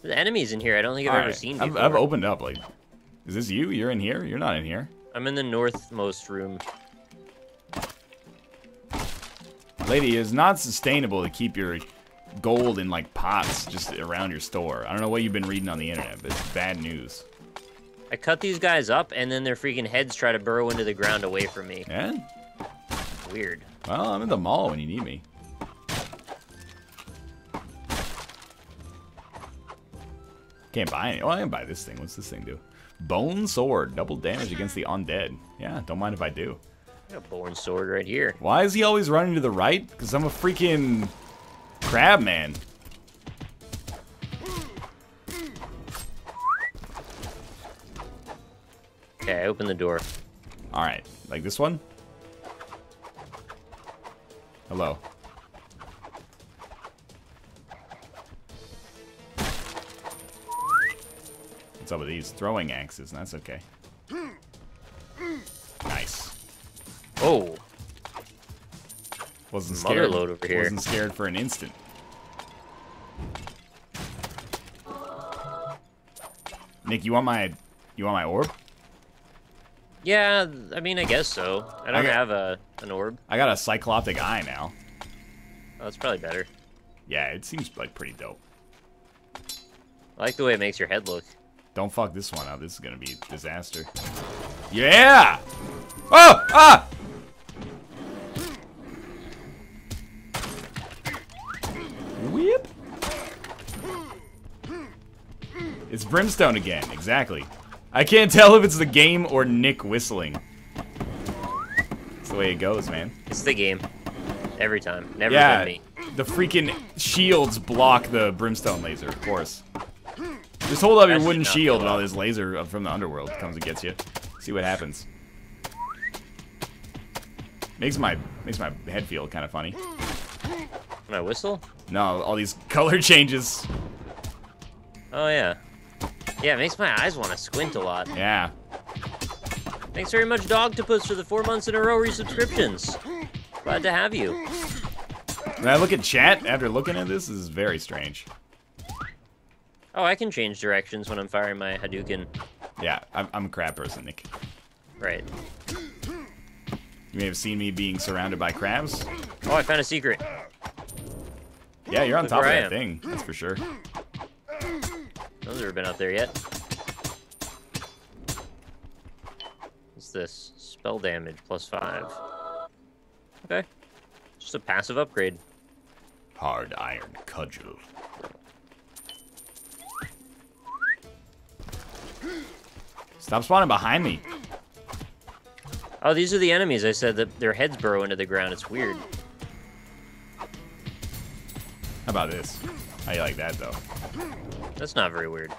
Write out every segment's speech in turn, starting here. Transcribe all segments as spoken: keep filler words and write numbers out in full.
The enemies in here I don't think I've All ever right. seen I've, before. I've opened up, like... Is this you? You're in here? You're not in here. I'm in the northmost room. Lady, it's not sustainable to keep your gold in, like, pots just around your store. I don't know what you've been reading on the internet, but it's bad news. I cut these guys up, and then their freaking heads try to burrow into the ground away from me. Yeah? Weird. Well, I'm in the mall when you need me. Can't buy any. Oh, I can buy this thing. What's this thing do? Bone sword. Double damage against the undead. Yeah, don't mind if I do. I got a bone sword right here. Why is he always running to the right? Because I'm a freaking crab man. Okay, I open the door. Alright. Like this one? Hello. What's up with these throwing axes? That's okay. Nice. Oh, Wasn't Mother scared. load over here. Wasn't scared for an instant. Nick, you want my you want my orb? yeah. I mean, I guess so. I don't I got- have a an orb. I got a cyclopic eye now. Oh, that's probably better. Yeah, it seems like pretty dope. I like the way it makes your head look. Don't fuck this one up. This is gonna be a disaster. Yeah! Oh! Ah! Whip. It's Brimstone again. Exactly. I can't tell if it's the game or Nick whistling. That's the way it goes, man. It's the game. Every time. Never Yeah, been me. the freaking shields block the Brimstone laser, of course. Just hold up That your should wooden not shield go while up. this laser from the underworld comes and gets you. See what happens. Makes my makes my head feel kind of funny. When I whistle? No, all these color changes. Oh, yeah. Yeah, it makes my eyes want to squint a lot. Yeah. Thanks very much, Dogtopus, for the four months in a row resubscriptions. Glad to have you. When I look at chat after looking at this, this is very strange. Oh, I can change directions when I'm firing my Hadouken. Yeah, I'm, I'm a crab person, Nick. Right. You may have seen me being surrounded by crabs. Oh, I found a secret. Yeah, you're on Look top of where I that am. thing. That's for sure. No one's ever been up there yet. What's this? Spell damage plus five. Okay. Just a passive upgrade. Hard iron cudgel. Stop spawning behind me. Oh, these are the enemies. I said that their heads burrow into the ground. It's weird. How about this? How you like that, though? That's not very weird.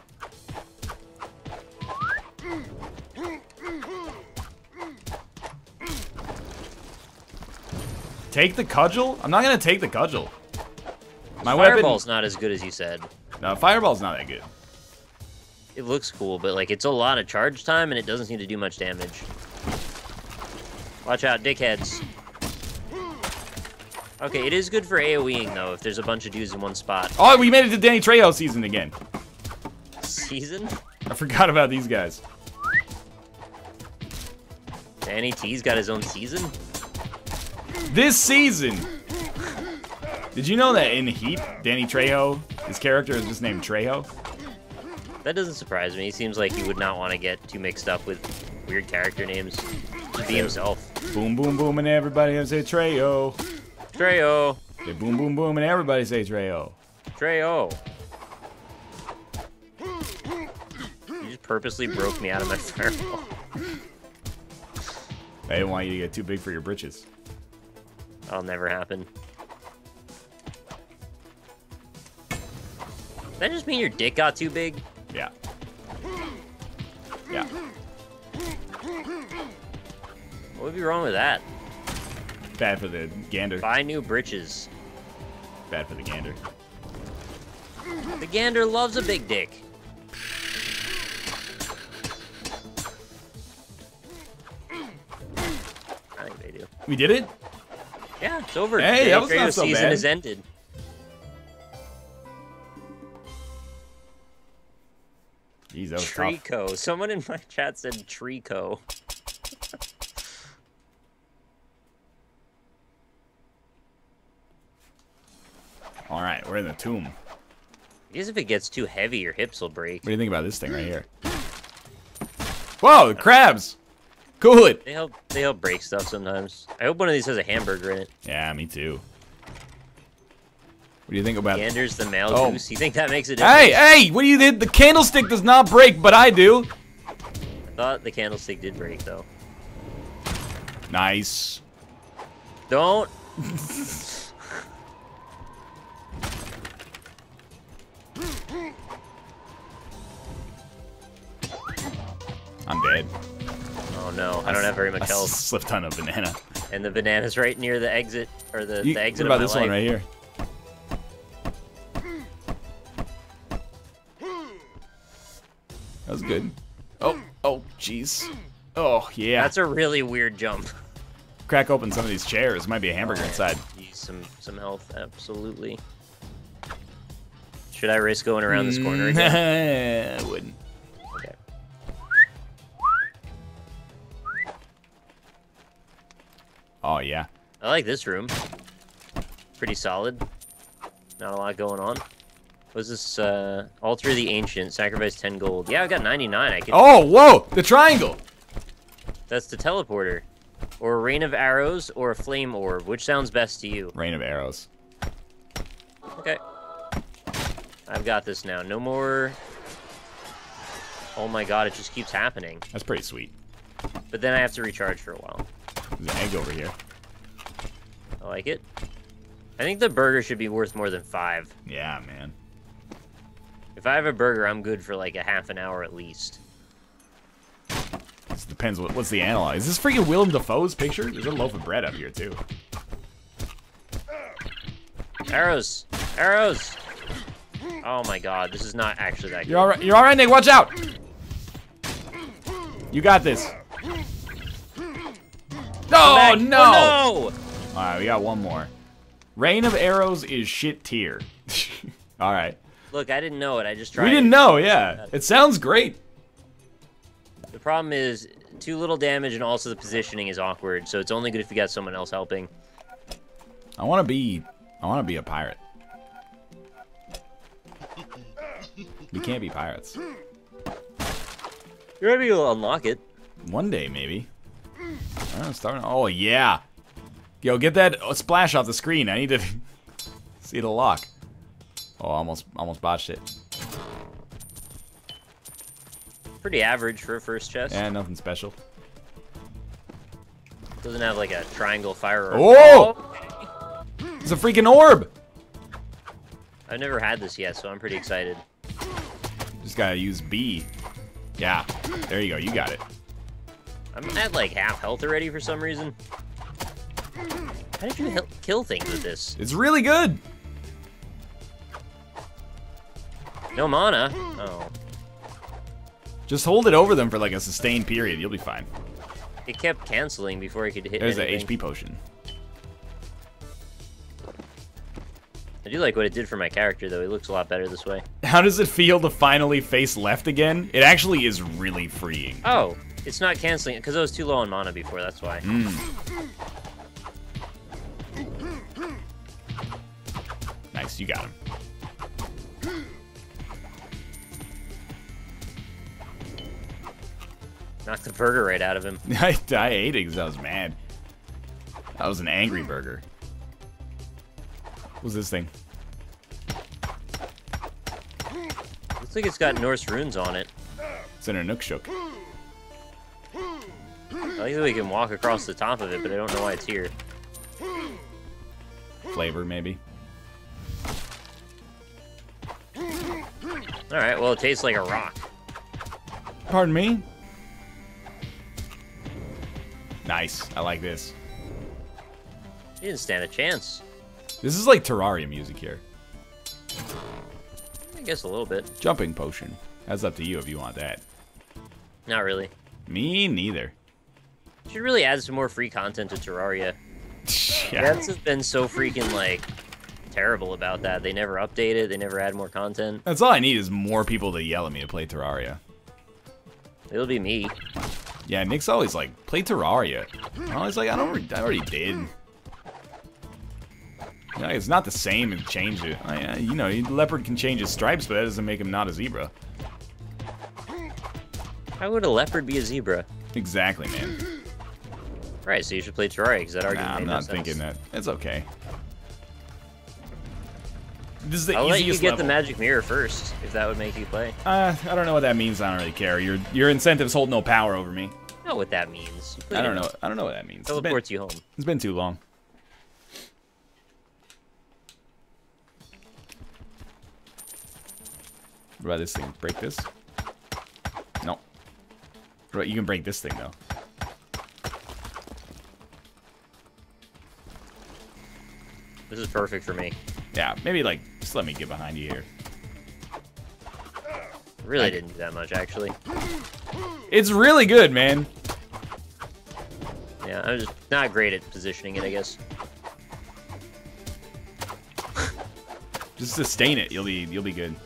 Take the cudgel? I'm not gonna take the cudgel. My Fireball's not as good as you said. weapon. No, fireball's not that good. It looks cool, but like it's a lot of charge time and it doesn't seem to do much damage. Watch out, dickheads. Okay, it is good for AoEing though, if there's a bunch of dudes in one spot. Oh, we made it to Danny Trejo season again. Season? I forgot about these guys. Danny T's got his own season? This season. Did you know that in Heat, Danny Trejo, his character is just named Trejo? That doesn't surprise me. He seems like he would not want to get too mixed up with weird character names. Just be himself. Boom, boom, boom, and everybody say Trejo. Trejo! Say boom, boom, boom, and everybody say Trejo. Trejo! You just purposely broke me out of my fireball. I didn't want you to get too big for your britches. That'll never happen. Does that just mean your dick got too big? Yeah. Yeah. What would be wrong with that? Bad for the gander. Buy new britches. Bad for the gander. The gander loves a big dick. I think they do. We did it? Yeah, it's over. Hey, The that was not Kratos so season bad. has ended. Jeez, that was tough. Trico. Someone in my chat said Trico. All right, we're in the tomb. I guess if it gets too heavy, your hips will break. What do you think about this thing right here? Whoa, the crabs! Cool it! They help. They help break stuff sometimes. I hope one of these has a hamburger in it. Yeah, me too. What do you think about... Anders the male Oh. goose. You think that makes a difference? Hey, hey! What do you think? The candlestick does not break, but I do. I thought the candlestick did break, though. Nice. Don't. I'm dead. Oh no, I don't have very much I health. slipped on a banana. And the banana's right near the exit, or the, You, the exit what about of this my one life. right here? That was good. Oh, oh, jeez. Oh, yeah. That's a really weird jump. Crack open some of these chairs. Might be a hamburger inside. Use some some health, absolutely. Should I risk going around this corner again? I wouldn't. Okay. Oh, yeah. I like this room. Pretty solid. Not a lot going on. What's this? Uh, Altar of the Ancient. Sacrifice ten gold. Yeah, I got ninety-nine. I can. Oh, whoa! The triangle! That's the teleporter. Or a rain of arrows, or a flame orb. Which sounds best to you? Rain of arrows. Okay. I've got this now. No more... Oh my god, it just keeps happening. That's pretty sweet. But then I have to recharge for a while. There's an egg over here. I like it. I think the burger should be worth more than five. Yeah, man. If I have a burger, I'm good for like a half an hour at least. This depends what, what's the analog. Is this freaking Willem Dafoe's picture? There's a loaf of bread up here, too. Arrows! Arrows! Oh my god, this is not actually that good. You're alright, you're alright, Nick. Watch out! You got this. No, Back. no! Oh, no! Alright, we got one more. Rain of arrows is shit tier. Alright. Look, I didn't know it. I just tried We didn't it. know, yeah. It sounds great. The problem is too little damage and also the positioning is awkward, so it's only good if you got someone else helping. I want to be... I want to be a pirate. We can't be pirates. You're maybe you'll unlock it. One day, maybe. Oh, starting. Oh, yeah. Yo, get that splash off the screen. I need to see the lock. Oh, almost, almost botched it. Pretty average for a first chest. Yeah, nothing special. Doesn't have like a triangle fire. Or Oh! It's a freaking orb! I've never had this yet, so I'm pretty excited. Just gotta use B. Yeah, there you go. You got it. I'm at like half health already for some reason. How did you hel- kill things with this? It's really good. No mana. Oh. Just hold it over them for like a sustained period. You'll be fine. It kept canceling before I could hit There's an anything. H P potion. I do like what it did for my character, though. He looks a lot better this way. How does it feel to finally face left again? It actually is really freeing. Oh, it's not canceling it because I was too low on mana before. That's why. Mm. Nice, you got him. Knocked the burger right out of him. I, I ate it because I was mad. That was an angry burger. What's this thing? Looks like it's got Norse runes on it. It's in a Nookshook. I like that we can walk across the top of it, but I don't know why it's here. Flavor, maybe. Alright, well, it tastes like a rock. Pardon me? Nice. I like this. You didn't stand a chance. This is like Terraria music here. I guess a little bit. Jumping potion. That's up to you if you want that. Not really. Me neither. Should really add some more free content to Terraria. Yeah. Devs have been so freaking, like, terrible about that. They never update it. They never add more content. That's all I need is more people to yell at me to play Terraria. It'll be me. Yeah, Nick's always like, play Terraria. I'm always like, I don't. I already did. You know, it's not the same and change it. I, you know, leopard can change his stripes, but that doesn't make him not a zebra. How would a leopard be a zebra? Exactly, man. Right, so you should play Terraria, because that argument Nah, I'm made no not sense. thinking that. It's okay. This is the I'll let you easiest get level. the magic mirror first, if that would make you play. Uh, I don't know what that means. I don't really care. Your your incentives hold no power over me. I know what that means. You played I don't it. know. I don't know what that means. It's been, Teleports you home. it's been too long. What about this thing? Break this? No. Right, you can break this thing though. This is perfect for me. Yeah, maybe like just let me get behind you here. Really I- didn't do that much, actually. It's really good, man. Yeah, I'm just not great at positioning it, I guess. Just sustain it. You'll be you'll be good.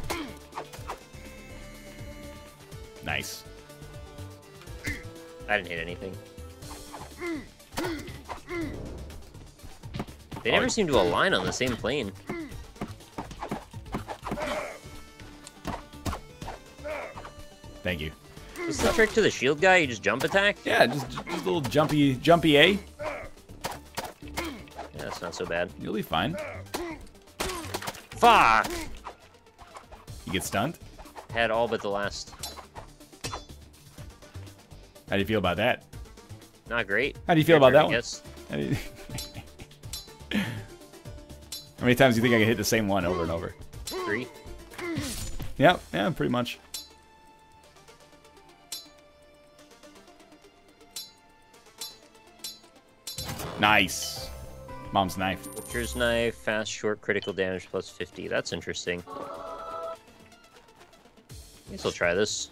Nice. I didn't hit anything. They Oh, never seem to align on the same plane. Thank you. What's the trick to the shield guy? You just jump attack? Yeah, just, just a little jumpy jumpy A. Yeah, that's not so bad. You'll be fine. Fuck! You get stunned? Had all but the last. How do you feel about that? Not great. How do you feel about Your that turn, I one? guess. How, do you- How many times do you think I can hit the same one over and over? Three. Yeah, yeah, pretty much. Nice. Mom's knife. Butcher's knife, fast, short, critical damage plus fifty. That's interesting. I guess I'll try this.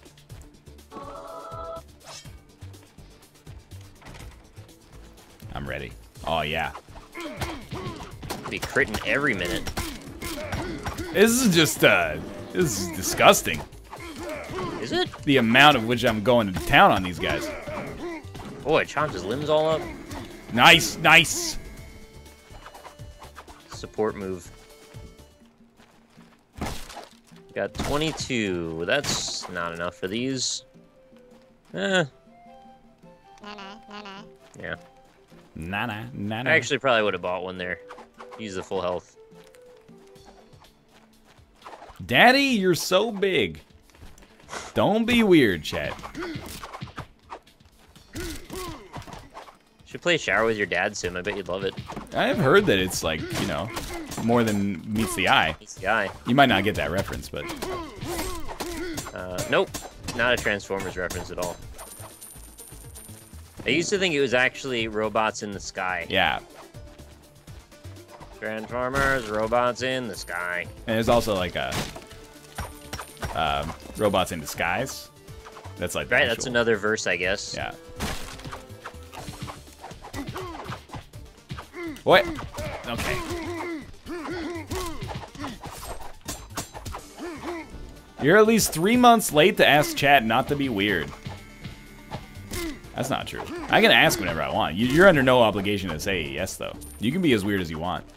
I'm ready. Oh, yeah. Be critting every minute. This is just, uh, this is disgusting. Is it? The amount of which I'm going to town on these guys. Boy, chomped his limbs all up. Nice, nice. Support move. Got twenty-two. That's not enough for these. Eh. Yeah. Nah, nah, nah, nah. I actually probably would have bought one there. Use the full health. Daddy, you're so big. Don't be weird, chat. Should play Shower with Your Dad sim. I bet you'd love it. I've heard that it's like, you know, more than meets the eye. He's the guy. You might not get that reference, but Uh, nope. Not a Transformers reference at all. I used to think it was actually robots in the sky. yeah. Transformers, robots in the sky. And there's also like a um, robots in disguise. That's like the Right, that's actual- another verse, I guess. Yeah. What? Okay. You're at least three months late to ask chat not to be weird. That's not true. I can ask whenever I want. You- You're under no obligation to say yes, though. You can be as weird as you want.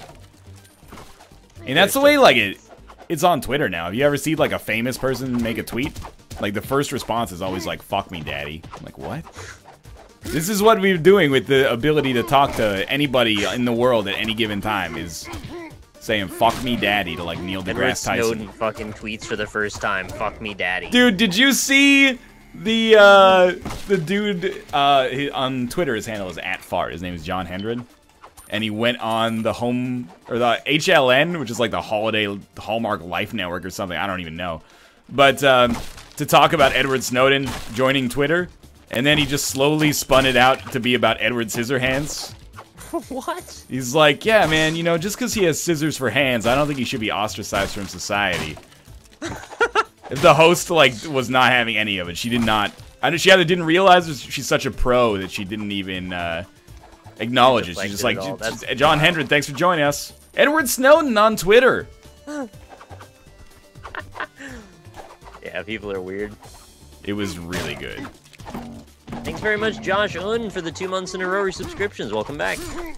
And that's the way, like, it. It's on Twitter now. Have you ever seen, like, a famous person make a tweet? Like, the first response is always like, fuck me, daddy. I'm like, what? This is what we're doing with the ability to talk to anybody in the world at any given time, is saying, fuck me, daddy, to, like, Neil Edward deGrasse Tyson. Snowden fucking tweets for the first time, fuck me daddy. Dude, did you see the, uh, the dude, uh, he- on Twitter, his handle is at fart. His name is John Hendren. And he went on the home, or the H L N, which is like the Holiday Hallmark Life Network or something. I don't even know. But um, to talk about Edward Snowden joining Twitter. And then he just slowly spun it out to be about Edward Scissorhands. What? He's like, yeah, man, you know, just because he has scissors for hands, I don't think he should be ostracized from society. If the host, like, was not having any of it. She did not. I know she either didn't realize or she's such a pro that she didn't even uh, acknowledge it. She's just like, Deflected it all. "J- That's- John Hendren, thanks for joining us. Edward Snowden on Twitter. Yeah, people are weird. It was really good. Thanks very much, Josh Un, for the two months in a row subscriptions. Welcome back.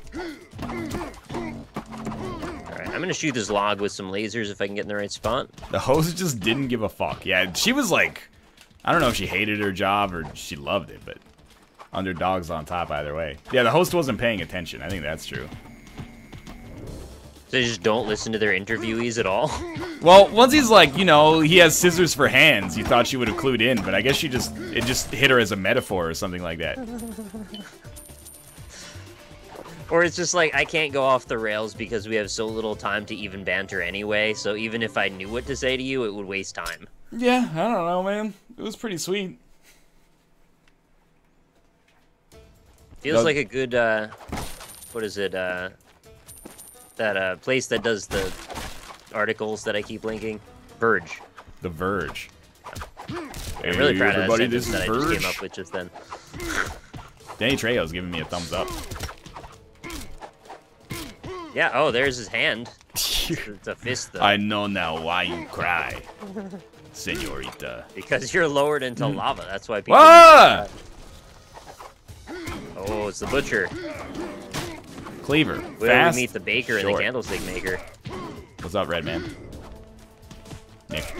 Alright, I'm gonna shoot this log with some lasers if I can get in the right spot. The host just didn't give a fuck. Yeah, she was like, I don't know if she hated her job or she loved it, but underdogs on top either way. Yeah, the host wasn't paying attention. I think that's true. So they just don't listen to their interviewees at all? Well, once he's like, you know, he has scissors for hands, you thought she would have clued in, but I guess she just, it just hit her as a metaphor or something like that. Or it's just like, I can't go off the rails because we have so little time to even banter anyway, so even if I knew what to say to you, it would waste time. Yeah, I don't know, man. It was pretty sweet. Feels Doug- like a good, uh, what is it, uh, that uh, place that does the articles that I keep linking? Verge. The Verge. I'm really Hey, proud of that everybody, sentence this is that I just Verge. came up with just then. Danny Trejo's giving me a thumbs up. Yeah, oh, there's his hand. It's, it's a fist, though. I know now why you cry, senorita. Because you're lowered into lava, that's why people... Ah! Oh, it's the butcher. Cleaver. Where Fast, we meet the baker and the short. candlestick maker. What's up, Redman? Nick.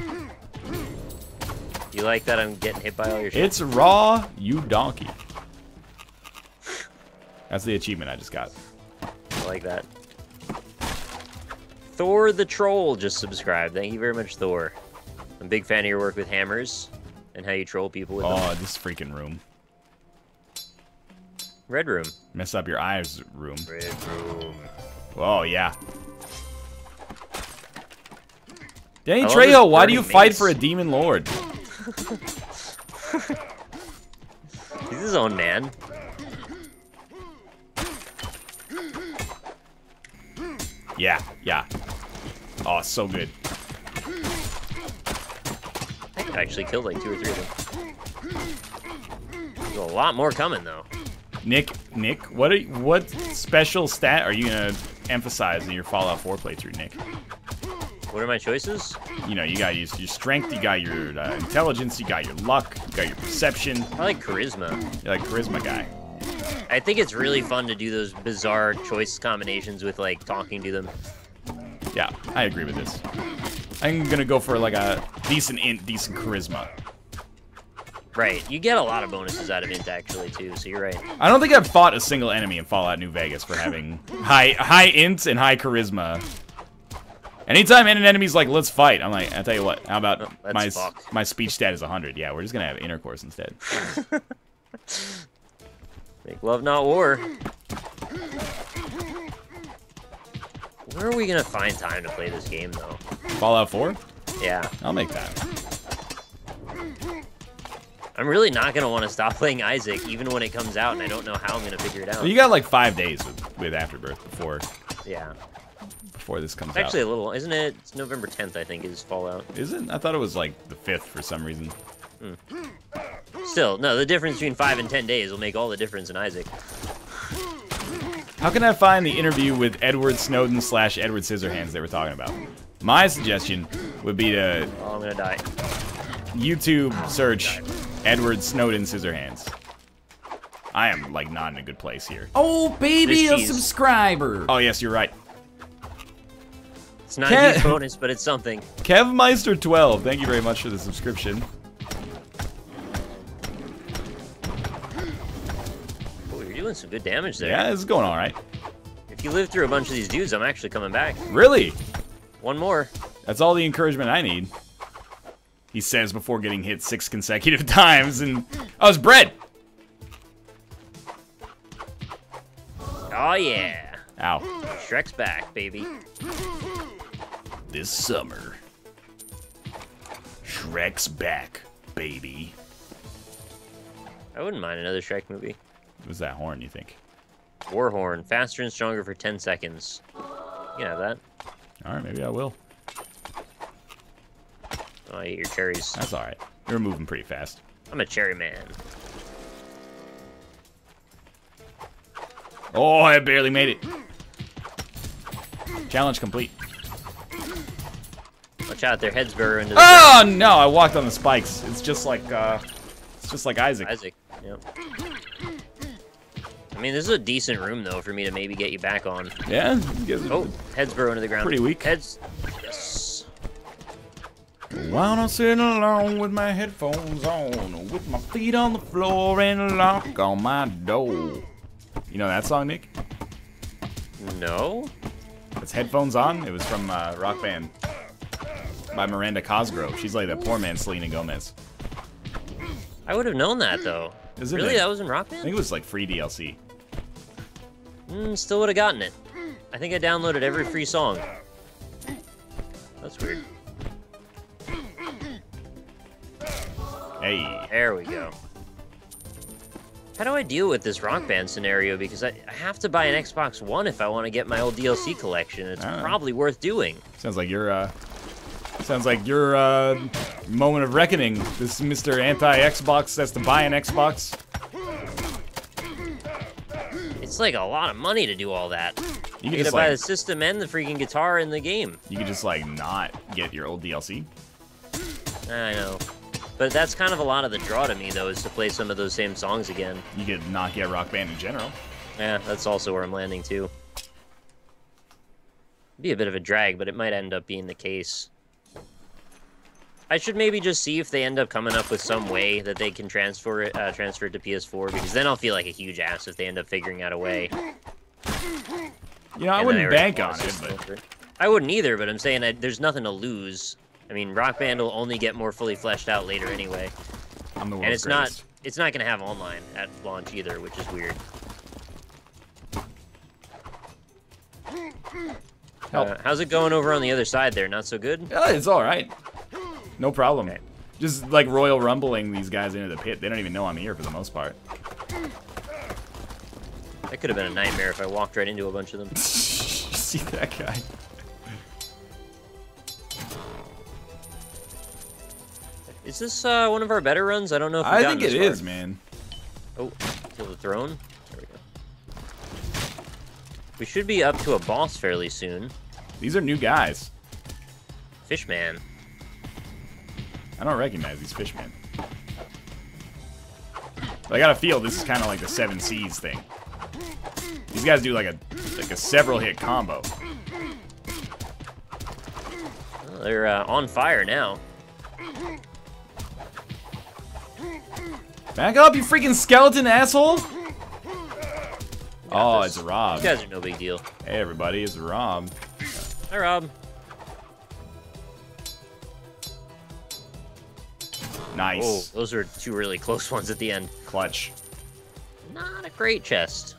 You like that I'm getting hit by all your shit? It's raw, you donkey. That's the achievement I just got. I like that. Thor the Troll just subscribed. Thank you very much, Thor. I'm a big fan of your work with hammers and how you troll people with them. Oh, this freaking room. Red room. Mess up your eyes room. Red room. Oh, yeah. Danny I love Trejo, this why do you burning fight mace. for a demon lord? He's his own man. Yeah, yeah. Oh, so good. I could actually kill like two or three of them. There's a lot more coming, though. Nick, Nick, what are, what special stat are you gonna emphasize in your Fallout four playthrough, Nick? What are my choices? You know, you got your, your strength, you got your uh, intelligence, you got your luck, you got your perception. I like charisma. You're like charisma guy. I think it's really fun to do those bizarre choice combinations with, like, talking to them. Yeah, I agree with this. I'm gonna go for like a decent int, decent charisma. Right. You get a lot of bonuses out of int, actually, too, so you're right. I don't think I've fought a single enemy in Fallout New Vegas for having high high int and high charisma. Anytime an enemy's like, let's fight, I'm like, I'll tell you what, how about Oh, let's my fuck. my speech stat is one hundred? Yeah, we're just gonna have intercourse instead. Make love, not war. Where are we gonna find time to play this game, though? Fallout four? Yeah. I'll make that. I'm really not gonna want to stop playing Isaac, even when it comes out, and I don't know how I'm gonna figure it out. Well, you got like five days with, with Afterbirth before Yeah. before this comes It's actually out. a little, isn't it? It's November tenth, I think, is Fallout. Is it? I thought it was like the fifth for some reason. Still, no, the difference between five and ten days will make all the difference in Isaac. How can I find the interview with Edward Snowden slash Edward Scissorhands they were talking about? My suggestion would be to Oh, I'm gonna die. YouTube search Edward Snowden Scissorhands. I am like not in a good place here. Oh, baby, This a cheese. subscriber. Oh yes, you're right. It's not Can't- a huge bonus, but it's something. Kevmeister twelve, thank you very much for the subscription. Oh, you're doing some good damage there. Yeah, this is going all right. If you live through a bunch of these dudes, I'm actually coming back. Really? One more. That's all the encouragement I need. He says before getting hit six consecutive times, and oh, it's bread. Oh, yeah. Ow. Shrek's back, baby. This summer, Shrek's back, baby. I wouldn't mind another Shrek movie. What's that horn, you think? Warhorn, faster and stronger for ten seconds. You can have that. All right, maybe I will. Oh, I eat your cherries. That's all right. You're moving pretty fast. I'm a cherry man. Oh, I barely made it. Challenge complete. Watch out, their heads burrow into the Oh no! I walked on the spikes. It's just like uh, it's just like Isaac. Isaac, yep. I mean, this is a decent room, though, for me to maybe get you back on. Yeah. You guys are Oh, heads burrow into the ground. pretty weak. Heads. Yes. While I'm sitting alone with my headphones on, with my feet on the floor and a lock on my door. You know that song, Nick? No? It's Headphones On. It was from uh, Rock Band by Miranda Cosgrove. She's like the poor man Selena Gomez. I would have known that, though. Is it Really? a- That was in Rock I think Band? it was like free D L C. Mm, still would have gotten it. I think I downloaded every free song. That's weird. Hey. There we go. How do I deal with this Rock Band scenario? Because I, I have to buy an Xbox One if I want to get my old D L C collection. It's Ah. probably worth doing. Sounds like your uh, sounds like your uh, moment of reckoning. This is Mister Anti-Xbox has to buy an Xbox. It's like a lot of money to do all that. You You can gotta just buy like the system and the freaking guitar in the game. you could just like not get your old D L C. I know. But that's kind of a lot of the draw to me, though, is to play some of those same songs again. You could not get Rock Band in general. Yeah, that's also where I'm landing, too. Be a bit of a drag, but it might end up being the case. I should maybe just see if they end up coming up with some way that they can transfer it, uh, transfer it to P S four, because then I'll feel like a huge ass if they end up figuring out a way. You know, I And then wouldn't already bank bought on a it, system but for it. I wouldn't either, but I'm saying that there's nothing to lose. I mean, Rock Band will only get more fully fleshed out later anyway. I'm the world's And it's greatest. not it's not gonna have online at launch either, which is weird. Help. Uh, how's it going over on the other side there? Not so good? Yeah, it's all right. No problem. Okay. Just like Royal Rumbling these guys into the pit. They don't even know I'm here for the most part. That could have been a nightmare if I walked right into a bunch of them. See that guy? Is this uh, one of our better runs? I don't know if we've I gotten think it this far. is, man. Oh, kill the throne. There we go. We should be up to a boss fairly soon. These are new guys. Fishman. I don't recognize these fishmen. But I got a feel this is kind of like the Seven Seas thing. These guys do like a like a several hit combo. Well, they're uh, on fire now. Back up, you freaking skeleton asshole! Oh, this. it's Rob. These guys are no big deal. Hey everybody, it's Rob. Hi, Rob. Nice. Oh, those are two really close ones at the end. Clutch. Not a great chest.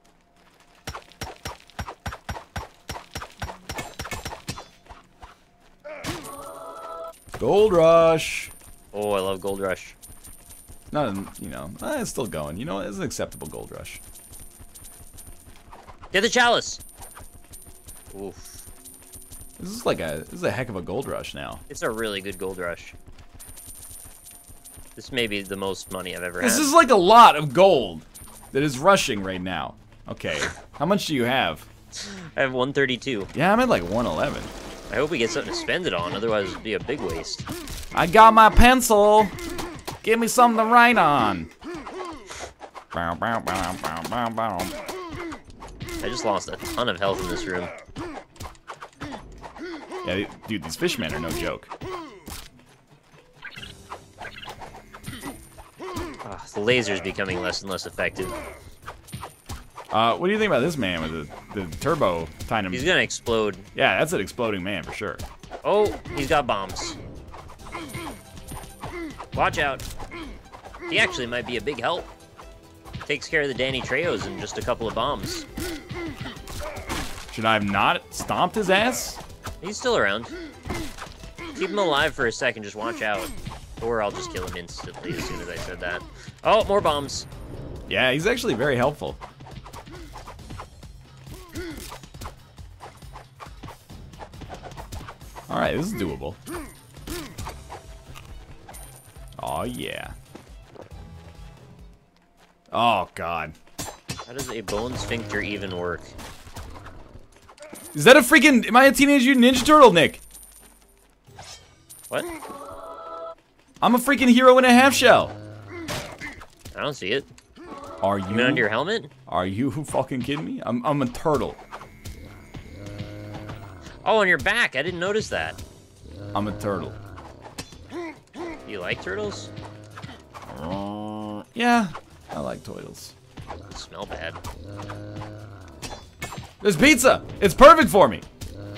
Gold Rush. Oh, I love Gold Rush. Not, you know, eh, it's still going. You know, it's an acceptable Gold Rush. Get the chalice. Oof. This is like a, this is a heck of a Gold Rush now. It's a really good Gold Rush. This may be the most money I've ever This had. is like a lot of gold that is rushing right now. Okay, how much do you have? I have one thirty-two. Yeah, I'm at like one eleven. I hope we get something to spend it on, otherwise it'd be a big waste. I got my pencil. Give me something to write on. Bow, bow, bow, bow, bow, bow. I just lost a ton of health in this room. Yeah, dude, these fishmen are no joke. Ah, the laser's becoming less and less effective. Uh, what do you think about this man with the, the turbo tying him? He's gonna explode. Yeah, that's an exploding man for sure. Oh, he's got bombs. Watch out. He actually might be a big help. Takes care of the Danny Trejos in just a couple of bombs. Should I have not stomped his ass? He's still around. Keep him alive for a second, just watch out. Or I'll just kill him instantly as soon as I said that. Oh, more bombs. Yeah, he's actually very helpful. Alright, this is doable. Oh yeah. Oh god. How does a bone sphincter even work? Is that a freaking... Am I a Teenage Mutant Ninja Turtle, Nick? What? I'm a freaking hero in a half shell. I don't see it. Are You you? mean under your helmet? Are you fucking kidding me? I'm I'm a turtle. Oh, on your back. I didn't notice that. I'm a turtle. Do you like turtles? Uh, yeah, I like turtles. They smell bad. There's pizza. It's perfect for me.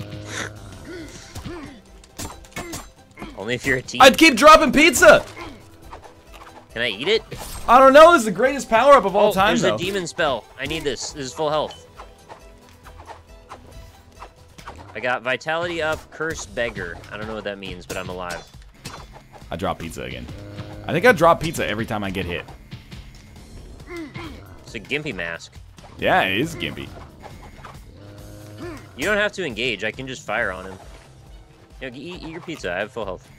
Only if you're a team. I'd keep dropping pizza. Can I eat it? I don't know. This is the greatest power up of all oh, time, there's though. a demon spell. I need this. This is full health. I got vitality up, curse beggar. I don't know what that means, but I'm alive. I drop pizza again. I think I drop pizza every time I get hit. It's a gimpy mask. Yeah, it is gimpy. You don't have to engage. I can just fire on him. You know, eat, eat your pizza. I have full health.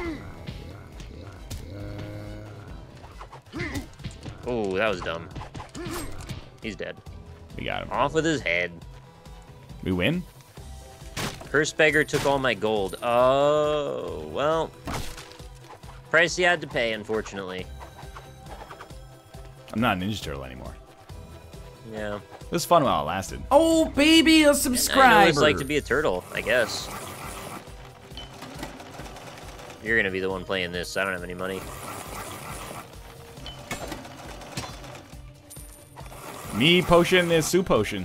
Oh, that was dumb. He's dead. We got him. Off with his head. We win? Curse beggar took all my gold. Oh, well. Price you had to pay, unfortunately. I'm not a Ninja Turtle anymore. Yeah. It was fun while it lasted. Oh, baby, a I know subscriber. what it's like to be a turtle, I guess. You're gonna be the one playing this. I don't have any money. Me potion is Sue potion.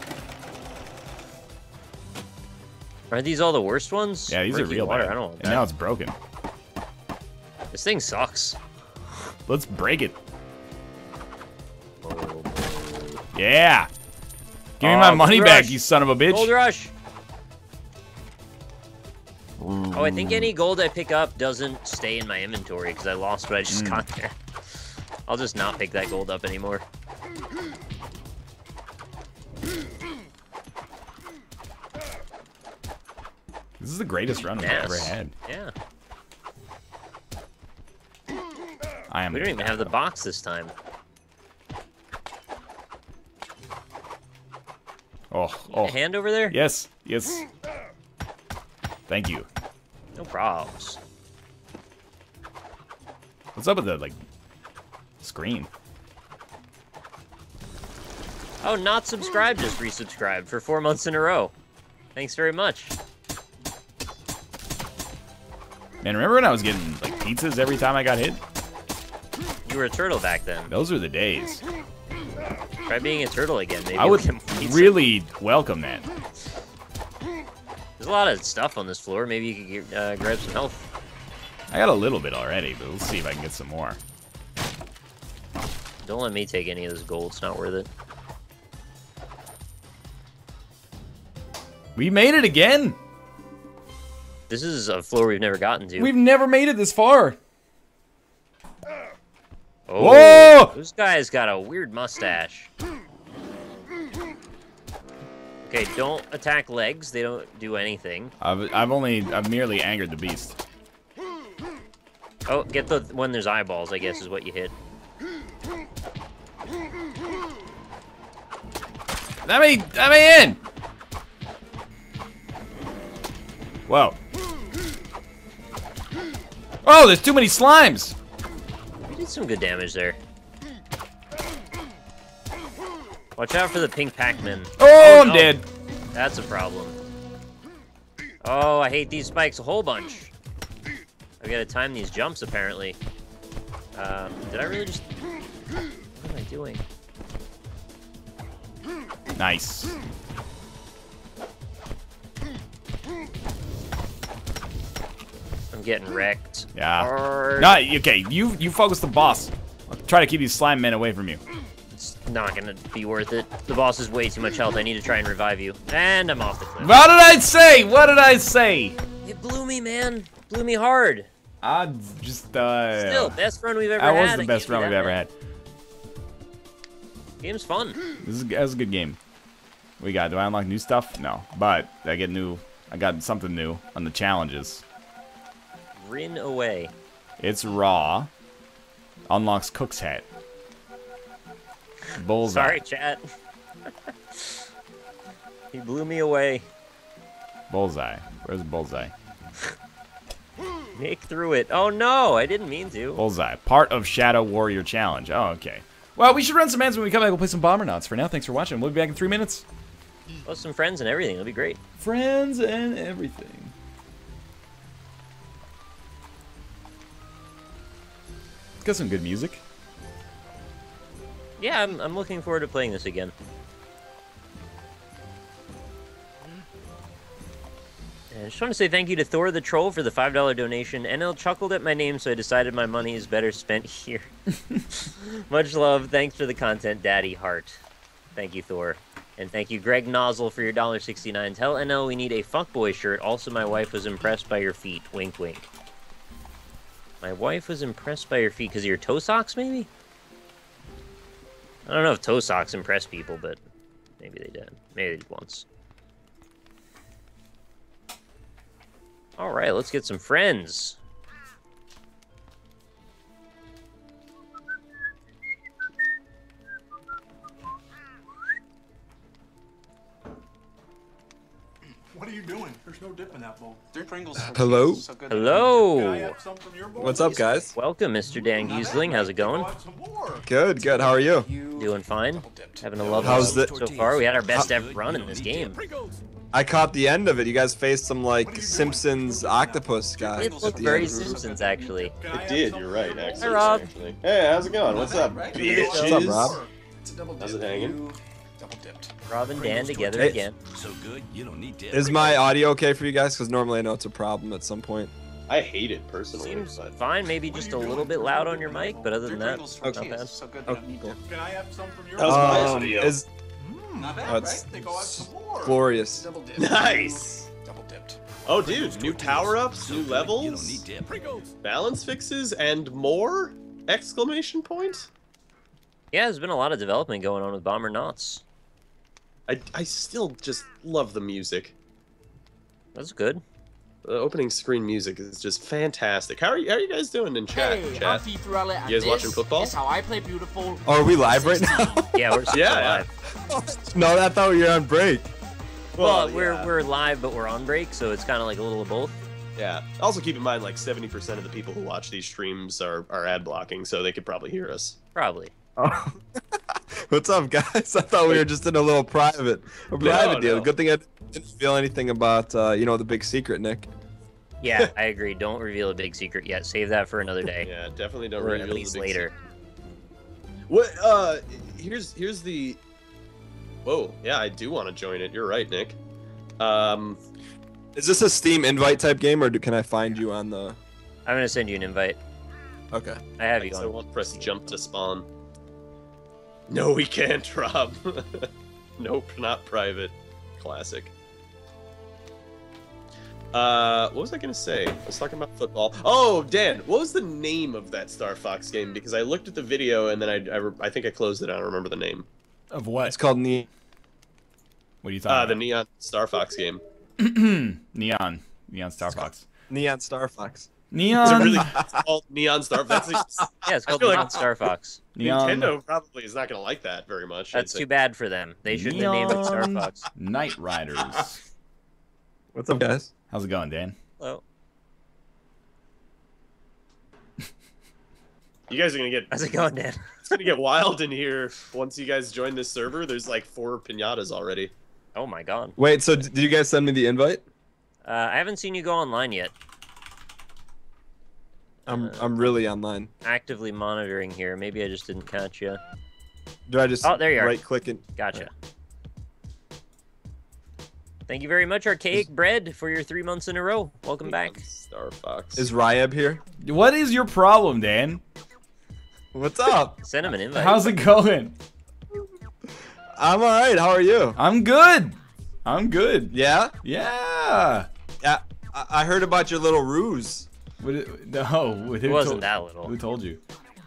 Are these all the worst ones? Yeah, these are Murky real water. bad. I don't want And that. now it's broken. This thing sucks. Let's break it. Oh, Yeah. Give me Oh, my money Gold back, Rush. you son of a bitch. Gold rush. Oh, I think any gold I pick up doesn't stay in my inventory because I lost what I just Mm. got there. I'll just not pick that gold up anymore. This is the greatest run we've ever Yes. had. Yeah. I am. We don't even have the box this time. Oh, A oh. hand over there? Yes, yes. Thank you. No probs. What's up with the, like, screen? Oh, not subscribed, just resubscribed for four months in a row. Thanks very much. Man, remember when I was getting, like, pizzas every time I got hit? You were a turtle back then. Those were the days. Try being a turtle again. Maybe I you'll would get more pizza. really welcome that. There's a lot of stuff on this floor. Maybe you could get, uh, grab some health. I got a little bit already, but let's see if I can get some more. Don't let me take any of this gold. It's not worth it. We made it again! This is a floor we've never gotten to. We've never made it this far. Oh, Whoa! This guy's got a weird mustache. Okay, don't attack legs. They don't do anything. I've, I've only, I've merely angered the beast. Oh, get the when there's eyeballs, I guess, is what you hit. Let me, let me in! Whoa. Oh, there's too many slimes! We did some good damage there. Watch out for the pink Pac-Man. Oh, I'm no. dead. That's a problem. Oh, I hate these spikes a whole bunch. I gotta time these jumps, apparently. Um, did I really just... What am I doing? Nice. I'm getting wrecked. Yeah. Hard. No, okay, you you focus the boss. I'll try to keep these slime men away from you. It's not gonna be worth it. The boss has way too much health. I need to try and revive you. And I'm off the cliff. What did I say? What did I say? It blew me, man. Blew me hard. I just uh. Still, best run we've ever that had. was the I best give you run we've that, ever man. had. Game's fun. This is that was a good game. What we got? Do I unlock new stuff? No, but I get new. I got something new on the challenges. Rin away. It's raw. Unlocks Cook's hat. Bullseye. Sorry, chat. He blew me away. Bullseye. Where's Bullseye? Nick threw it. Oh no, I didn't mean to. Bullseye. Part of Shadow Warrior Challenge. Oh, okay. Well, we should run some ads when we come back. We'll play some Bombernauts. For now, thanks for watching. We'll be back in three minutes. Plus some friends and everything. It'll be great. Friends and everything. It's got some good music. Yeah, I'm, I'm looking forward to playing this again. And I just want to say thank you to Thor the Troll for the five dollar donation. N L chuckled at my name, so I decided my money is better spent here. Much love. Thanks for the content, Daddy Heart. Thank you, Thor. And thank you, Greg Nozzle, for your one dollar sixty-nine. Tell N L we need a fuckboy shirt. Also, my wife was impressed by your feet. Wink, wink. My wife was impressed by your feet because of your toe socks, maybe? I don't know if toe socks impress people, but maybe they did. Maybe they did once. Alright, let's get some friends. What are you doing? There's no dip in that bowl. They're Pringles. Hello? So good. Hello! Can I have some from your bowl? What's up, guys? Welcome, Mister Dan Giesling. How's it going? Good, good. How are you? Doing fine. Having a lovely How's week the- so far. We had our best ever run in this game. I caught the end of it. You guys faced some, like, Simpsons octopus guy. It looked very Simpsons, actually. It did, you're right, actually. Hi, Rob. Actually. Hey, how's it going? What's up, bitches? What's up, Rob? How's it hanging? Double dipped. Rob and Dan together Hey. again. So good, you don't need dip. Is my audio okay for you guys? Because normally I know it's a problem at some point. I hate it, personally. Seems but fine. Maybe just a little bit loud on your mic, but other than that, Pringles not tortillas. bad. So good. Oh, that I need cool. dip. Can I have some from your That was my bowl? Um, video. is Not bad, Oh, it's- right? They go out some more. glorious. Double dipped. Nice! Double dipped. Oh, dude, new power-ups, new You don't levels, need dip. balance fixes, and more? Exclamation point? Yeah, there's been a lot of development going on with Bombernauts. I, I still just love the music. That's good. The opening screen music is just fantastic. How are you, how are you guys doing in chat? Hey, I'm chat? Fifi Raleigh, and You guys this watching football? is how I play beautiful. Oh, are we live right now? Yeah, we're still Yeah, live. No, I thought we were on break. Well, Well, we're yeah. we're live, but we're on break, so it's kind of like a little of both. Yeah. Also keep in mind, like, seventy percent of the people who watch these streams are, are ad blocking, so they could probably hear us. Probably. Oh. What's up, guys? I thought we were just in a little private, a private deal. no. Good thing I didn't feel anything about, uh, you know, the big secret, Nick. Yeah, I agree. Don't reveal a big secret yet. Save that for another day, Yeah, definitely don't or reveal at the least big later. What? Uh, here's here's the. Whoa, yeah, I do want to join it. You're right, Nick. Um, Is this a Steam invite type game, or do, can I find you on the? I'm gonna send you an invite. Okay. I have you so I on. won't press jump to spawn. No, we can't, Rob. Nope, not private. Classic. Uh, what was I gonna say? I was talking about football. Oh, Dan, what was the name of that Star Fox game? Because I looked at the video and then I, I, re- I think I closed it. I don't remember the name. Of what? It's called Ne. What are you Uh, talking the Neon Star Fox game. about? Neon. Neon Star Fox. Neon Star Fox. Neon. Is it really it's called Neon Star Fox? That's Yeah, it's called feel like- Neon Star Fox. Neon. Nintendo probably is not gonna like that very much. That's I'd too say. bad for them. They shouldn't have named it Star Neon Fox. Night Riders. What's up, guys? How's it going, Dan? Hello. You guys are gonna get. How's it going, Dan? It's gonna get wild in here once you guys join this server. There's like four pinatas already. Oh my god. Wait, so d- did you guys send me the invite? Uh, I haven't seen you go online yet. I'm I'm really online. Actively monitoring here. Maybe I just didn't catch you. Do I just Oh, there you are. right click it? Gotcha. Thank you very much, Archaic Bread, for your three months in a row. Welcome back. Star Fox. Is Ryab here? What is your problem, Dan? What's up? Send him an invite. How's it going? I'm all right. How are you? I'm good. I'm good. Yeah. Yeah. Yeah. I, I heard about your little ruse. What, it- no. Who It wasn't told, that little. Who told you?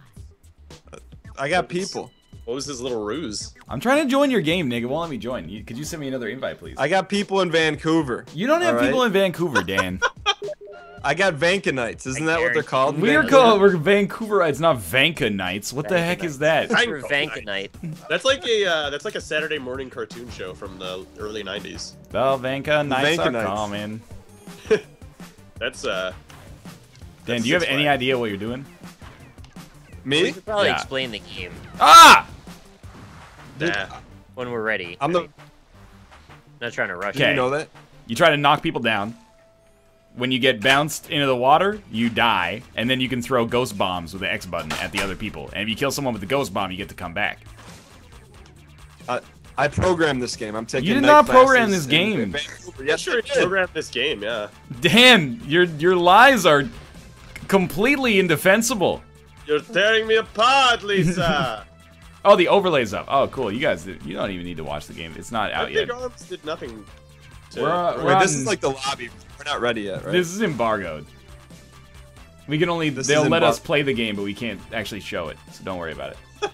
I got people. What was his little ruse? I'm trying to join your game, Nick. It won't let me join. You, could you send me another invite, please? I got people in Vancouver. you don't have all people right? in Vancouver, Dan. I got Vankanites. Isn't I that what they're guarantee called? you. We're Vancouver. called we're Vancouverites, not Vankanites. What the heck is that? For Vankanite. That's like a uh, that's like a Saturday morning cartoon show from the early nineties. The Vankanites are Vankanites. coming. That's uh, Dan, do you have any idea what you're doing? We Me? should probably Yeah. explain the game Ah! Nah. when we're ready. I'm the. Not trying to rush. Okay. You know that? You try to knock people down. When you get bounced into the water, you die, and then you can throw ghost bombs with the X button at the other people. And if you kill someone with the ghost bomb, you get to come back. I, I programmed this game. I'm taking. You did night not program classes this game. in Vancouver. Yeah, Yes, sure. I You did. programmed this game, yeah. Dan, your your lies are completely indefensible. You're tearing me apart, Lisa. Oh, the overlay's up. Oh, cool. You guys, you don't even need to watch the game. It's not My out big yet. arms did nothing. To We're, uh, we're Wait, this on- is like the lobby. We're not ready yet, right? This is embargoed. We can only, This they'll is let embar- us play the game, but we can't actually show it. So don't worry about it.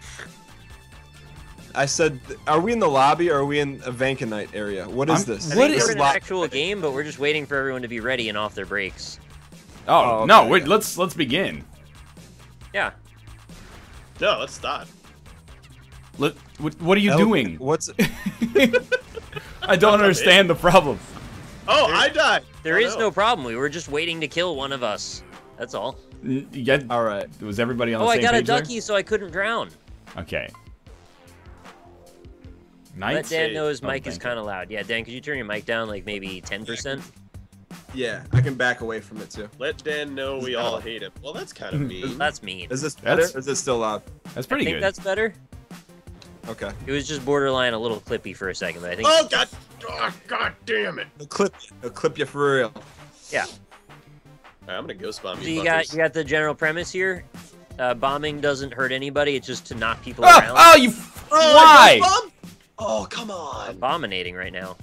I said, are we in the lobby or are we in a Vankenite area? What is I'm- this? I What think is- we're in an lo- actual game, but we're just waiting for everyone to be ready and off their breaks. Oh, Oh, no, okay, wait, yeah. let's let's begin. Yeah. No, let's start. Let, what, what are you Hell, doing? What's I don't understand the problem. Oh, I died. There oh, is no problem. We were just waiting to kill one of us. That's all. N- You got, all right? was everybody on Oh, the I same got a page there? ducky, so I couldn't drown. Okay. Let Knights? Dan know his Oh, mic is thank you. kind of loud. Yeah, Dan, could you turn your mic down like maybe ten percent? Yeah, I can back away from it too. Let Dan know we all hate him. Well, that's kind of mean. That's mean. Is this better? That's- Or is it still loud? That's I pretty think good. that's better. Okay. It was just borderline a little clippy for a second, but I think Oh god! Oh, god damn it! I'll clip, I'll clip you for real. yeah. Alright, I'm gonna ghost bomb So you. you got you got the general premise here. Uh, bombing doesn't hurt anybody. It's just to knock people Oh, around. oh, you. f- Why? Oh, come on! Abominating right now.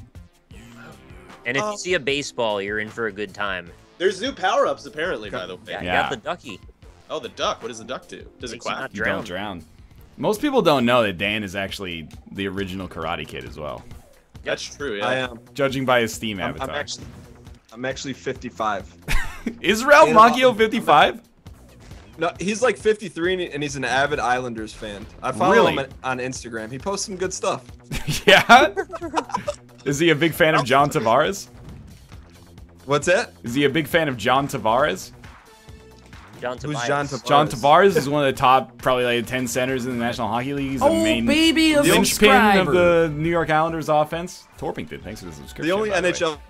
And if Oh. you see a baseball, you're in for a good time. There's new power-ups apparently, by the way. Yeah, you Yeah. got the ducky. Oh, the duck. What does the duck do? Does it Makes you quack? not You drown. don't drown. Most people don't know that Dan is actually the original Karate Kid as well, That's true. Yeah. I am. judging by his Steam I'm, avatar. I'm actually. I'm actually fifty-five. Is Ralph Yeah. Macchio fifty-five? No, he's like fifty-three and he- and he's an avid Islanders fan. I follow Really? him on Instagram. He posts some good stuff. Yeah? Is he a big fan of John Tavares? What's that? Is he a big fan of John Tavares? John Who's Tobias. John Tavares? John Tavares is one of the top, probably like ten centers in the National Hockey League. He's the Oh, main baby, a linchpin of subscriber. the New York Islanders offense. Torpington, thanks for the subscription. The only by the way. N H L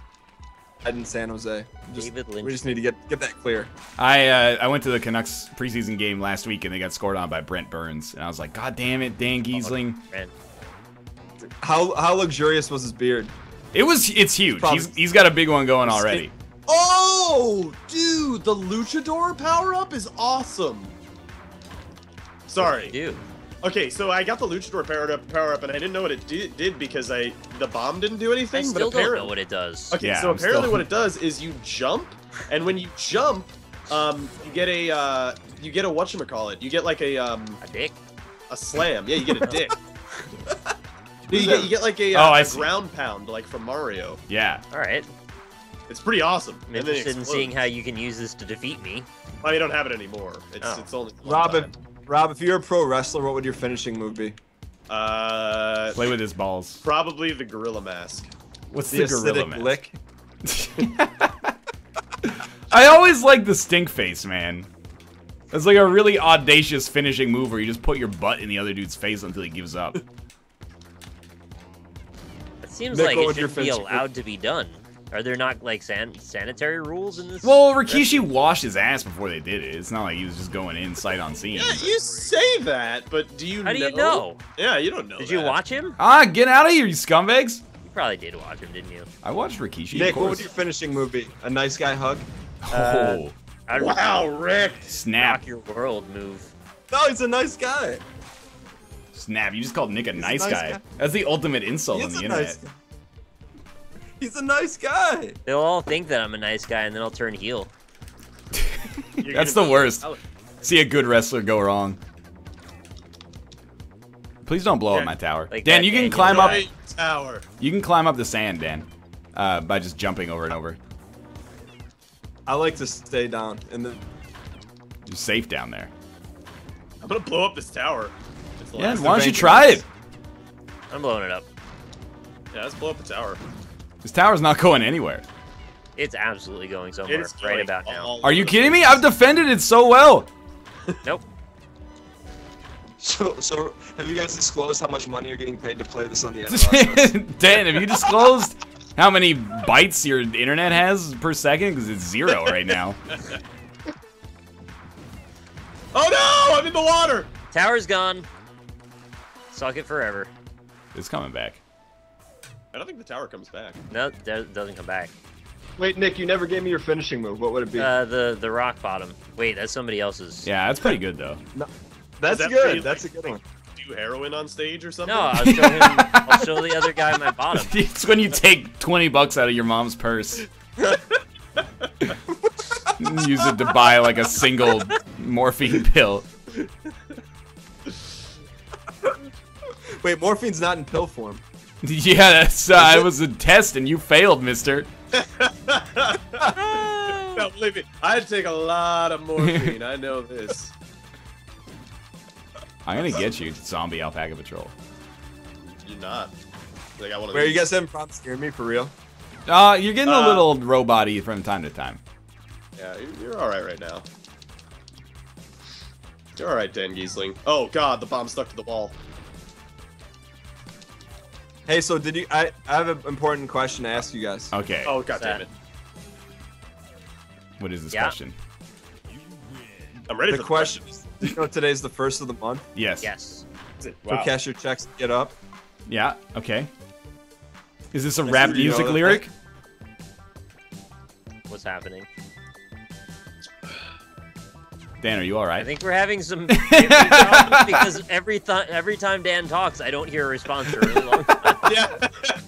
in San Jose. Just, David Lynch. we just need to get get that clear. I uh, I went to the Canucks preseason game last week and they got scored on by Brent Burns, and I was like, God damn it, Dan Giesling. Man. How how luxurious was his beard? It was it's huge. Probably- He's he's got a big one going already. Oh, dude, the Luchador power-up is awesome. Sorry. Dude. Okay, so I got the Luchador power-up, power-up, and I didn't know what it did, did because I the bomb didn't do I anything. still but don't apparently, know what it does. Okay, Yeah, so I'm apparently still- what it does is you jump, and when you jump, um, you get a uh, you get a whatchamacallit, you get like a um, A dick? a slam. Yeah, you get a dick. you, get, you get like a, Oh, uh, I a see. ground pound, like from Mario. Yeah. All right. It's pretty awesome. I'm And then it interested in seeing explodes. how you can use this to defeat me. Oh, you don't have it anymore. It's Oh. it's only one Rob, if, time. Rob, if you're a pro wrestler, what would your finishing move be? Uh, Play with his balls. probably the gorilla mask. What's The the, gorilla acidic man? lick. I always like the stink face, man. It's like a really audacious finishing move where you just put your butt in the other dude's face until he gives up. It seems Nick, like what it would your should be finishing- allowed to be done. Are there not like san sanitary rules in this? Well, Rikishi washed his ass before they did it. It's not like he was just going in sight on scene. Yeah, you say that, but do you How know? do you know? Yeah, you don't know. Did you that. watch him? Ah, get out of here, you scumbags! You probably did watch him, didn't you? I watched Rikishi. Nick, of what course. would your finishing move be? A nice guy hug? Oh, I'd Wow, Rick. snap, rock your world move. No, he's a nice guy. snap! You just called Nick a He's a nice, nice guy. guy. That's the ultimate insult He on is the a internet. nice guy. He's a nice guy. They'll all think that I'm a nice guy, and then I'll turn heel. You're That's gonna the be- worst. Oh, See a good wrestler go wrong. Please don't blow up Yeah, my tower. like Dan, that you can Daniel climb up. Great tower. You can climb up the sand, Dan, uh, by just jumping over and over. I like to stay down. And then You're safe down there. I'm gonna blow up this tower. It's the Yeah, last why don't you Vanquish. try it? I'm blowing it up. Yeah, let's blow up the tower. This tower's not going anywhere. It's absolutely going It somewhere is right going about now. all Are you over the kidding me? place. I've defended it so well. Nope. So, so have you guys disclosed how much money you're getting paid to play this on the N L S? Dan, have you disclosed how many bytes your internet has per second? Because it's zero right now. Oh no! I'm in the water. Tower's gone. Suck it forever. It's coming back. I don't think the tower comes back. No, that doesn't come back. Wait, Nick, you never gave me your finishing move. What would it be? Uh, the the rock bottom. Wait, that's somebody else's. Yeah, that's pretty good though. That's that good. pretty, That's a like, good one. Do heroin on stage or something? No, I'll show him. I'll show the other guy my bottom. It's when you take twenty bucks out of your mom's purse. Use it to buy like a single morphine pill. Wait, morphine's not in pill form. Yeah, that's uh, it was a test and you failed, mister. No, believe me, I'd take a lot of morphine. I know this. I'm gonna get you, zombie alpaca patrol. You're not. They got one of Where you these. guys having problems hearing me for real? Uh, you're getting a Uh, little robot-y from time to time. Yeah, you're, you're all right right now. You're all right, Dan Giesling. Oh God, the bomb stuck to the wall. Hey, so did you? I I have an important question to ask you guys. Okay, Oh God damn that? it! what is this Yeah. question? I'm ready The for the question is, do you know today's the first of the month? Yes. Yes. question. So Wow. cash your checks, get up. Yeah, okay. Is this a Yes, rap you know music that- lyric? What's happening? Dan, are you I alright? think we're having some problems because every th every time Dan talks, I don't hear a response for a really long time. Yeah.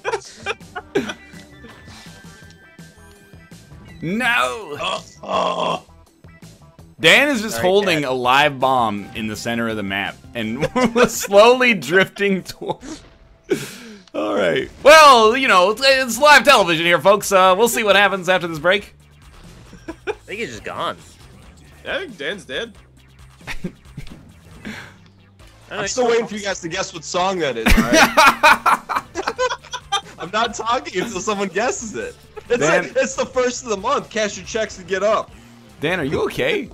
No! oh, oh. Dan is just Sorry, holding Dad. a live bomb in the center of the map and slowly drifting toward. All right. Well, you know, it's, it's live television here, folks. Uh, we'll see what happens after this break. I think he's just gone. I think Dan's dead. I don't know, I'm still waiting for you guys to guess what song that is. All right? I'm not talking until someone guesses it. It's, Dan- like, it's the first of the month. Cash your checks and get up. Dan, are you okay?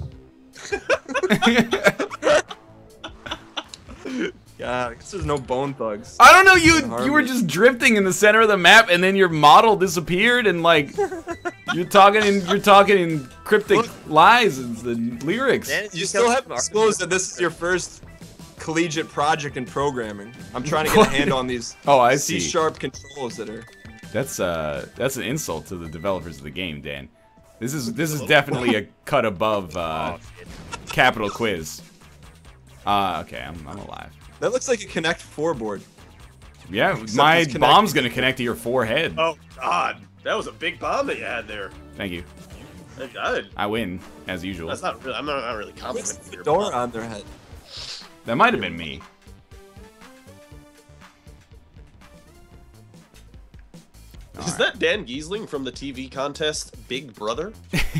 God, I guess there's no Bone Thugs. I don't know. You Harmony. you were just drifting in the center of the map, and then your model disappeared, and like you're talking in you're talking in cryptic Look. lies and the lyrics. Dan, it's You just still coming have from disclosed that this is your first collegiate project in programming. I'm trying to get a hand on these Oh, I see. C-sharp controls that are... That's uh that's an insult to the developers of the game, Dan. This is this is definitely a cut above uh, Oh, shit. Capital Quiz. Uh, okay, I'm I'm alive. That looks like a Connect four board. Yeah, Except my it's connected. bomb's gonna connect to your forehead. Oh God, that was a big bomb that you had there. Thank you. I, I, I win as usual. that's not really. I'm not, not really What's complimenting the your door bomb. on their head? That might have been me. Is that Dan Giesling from the T V contest Big Brother?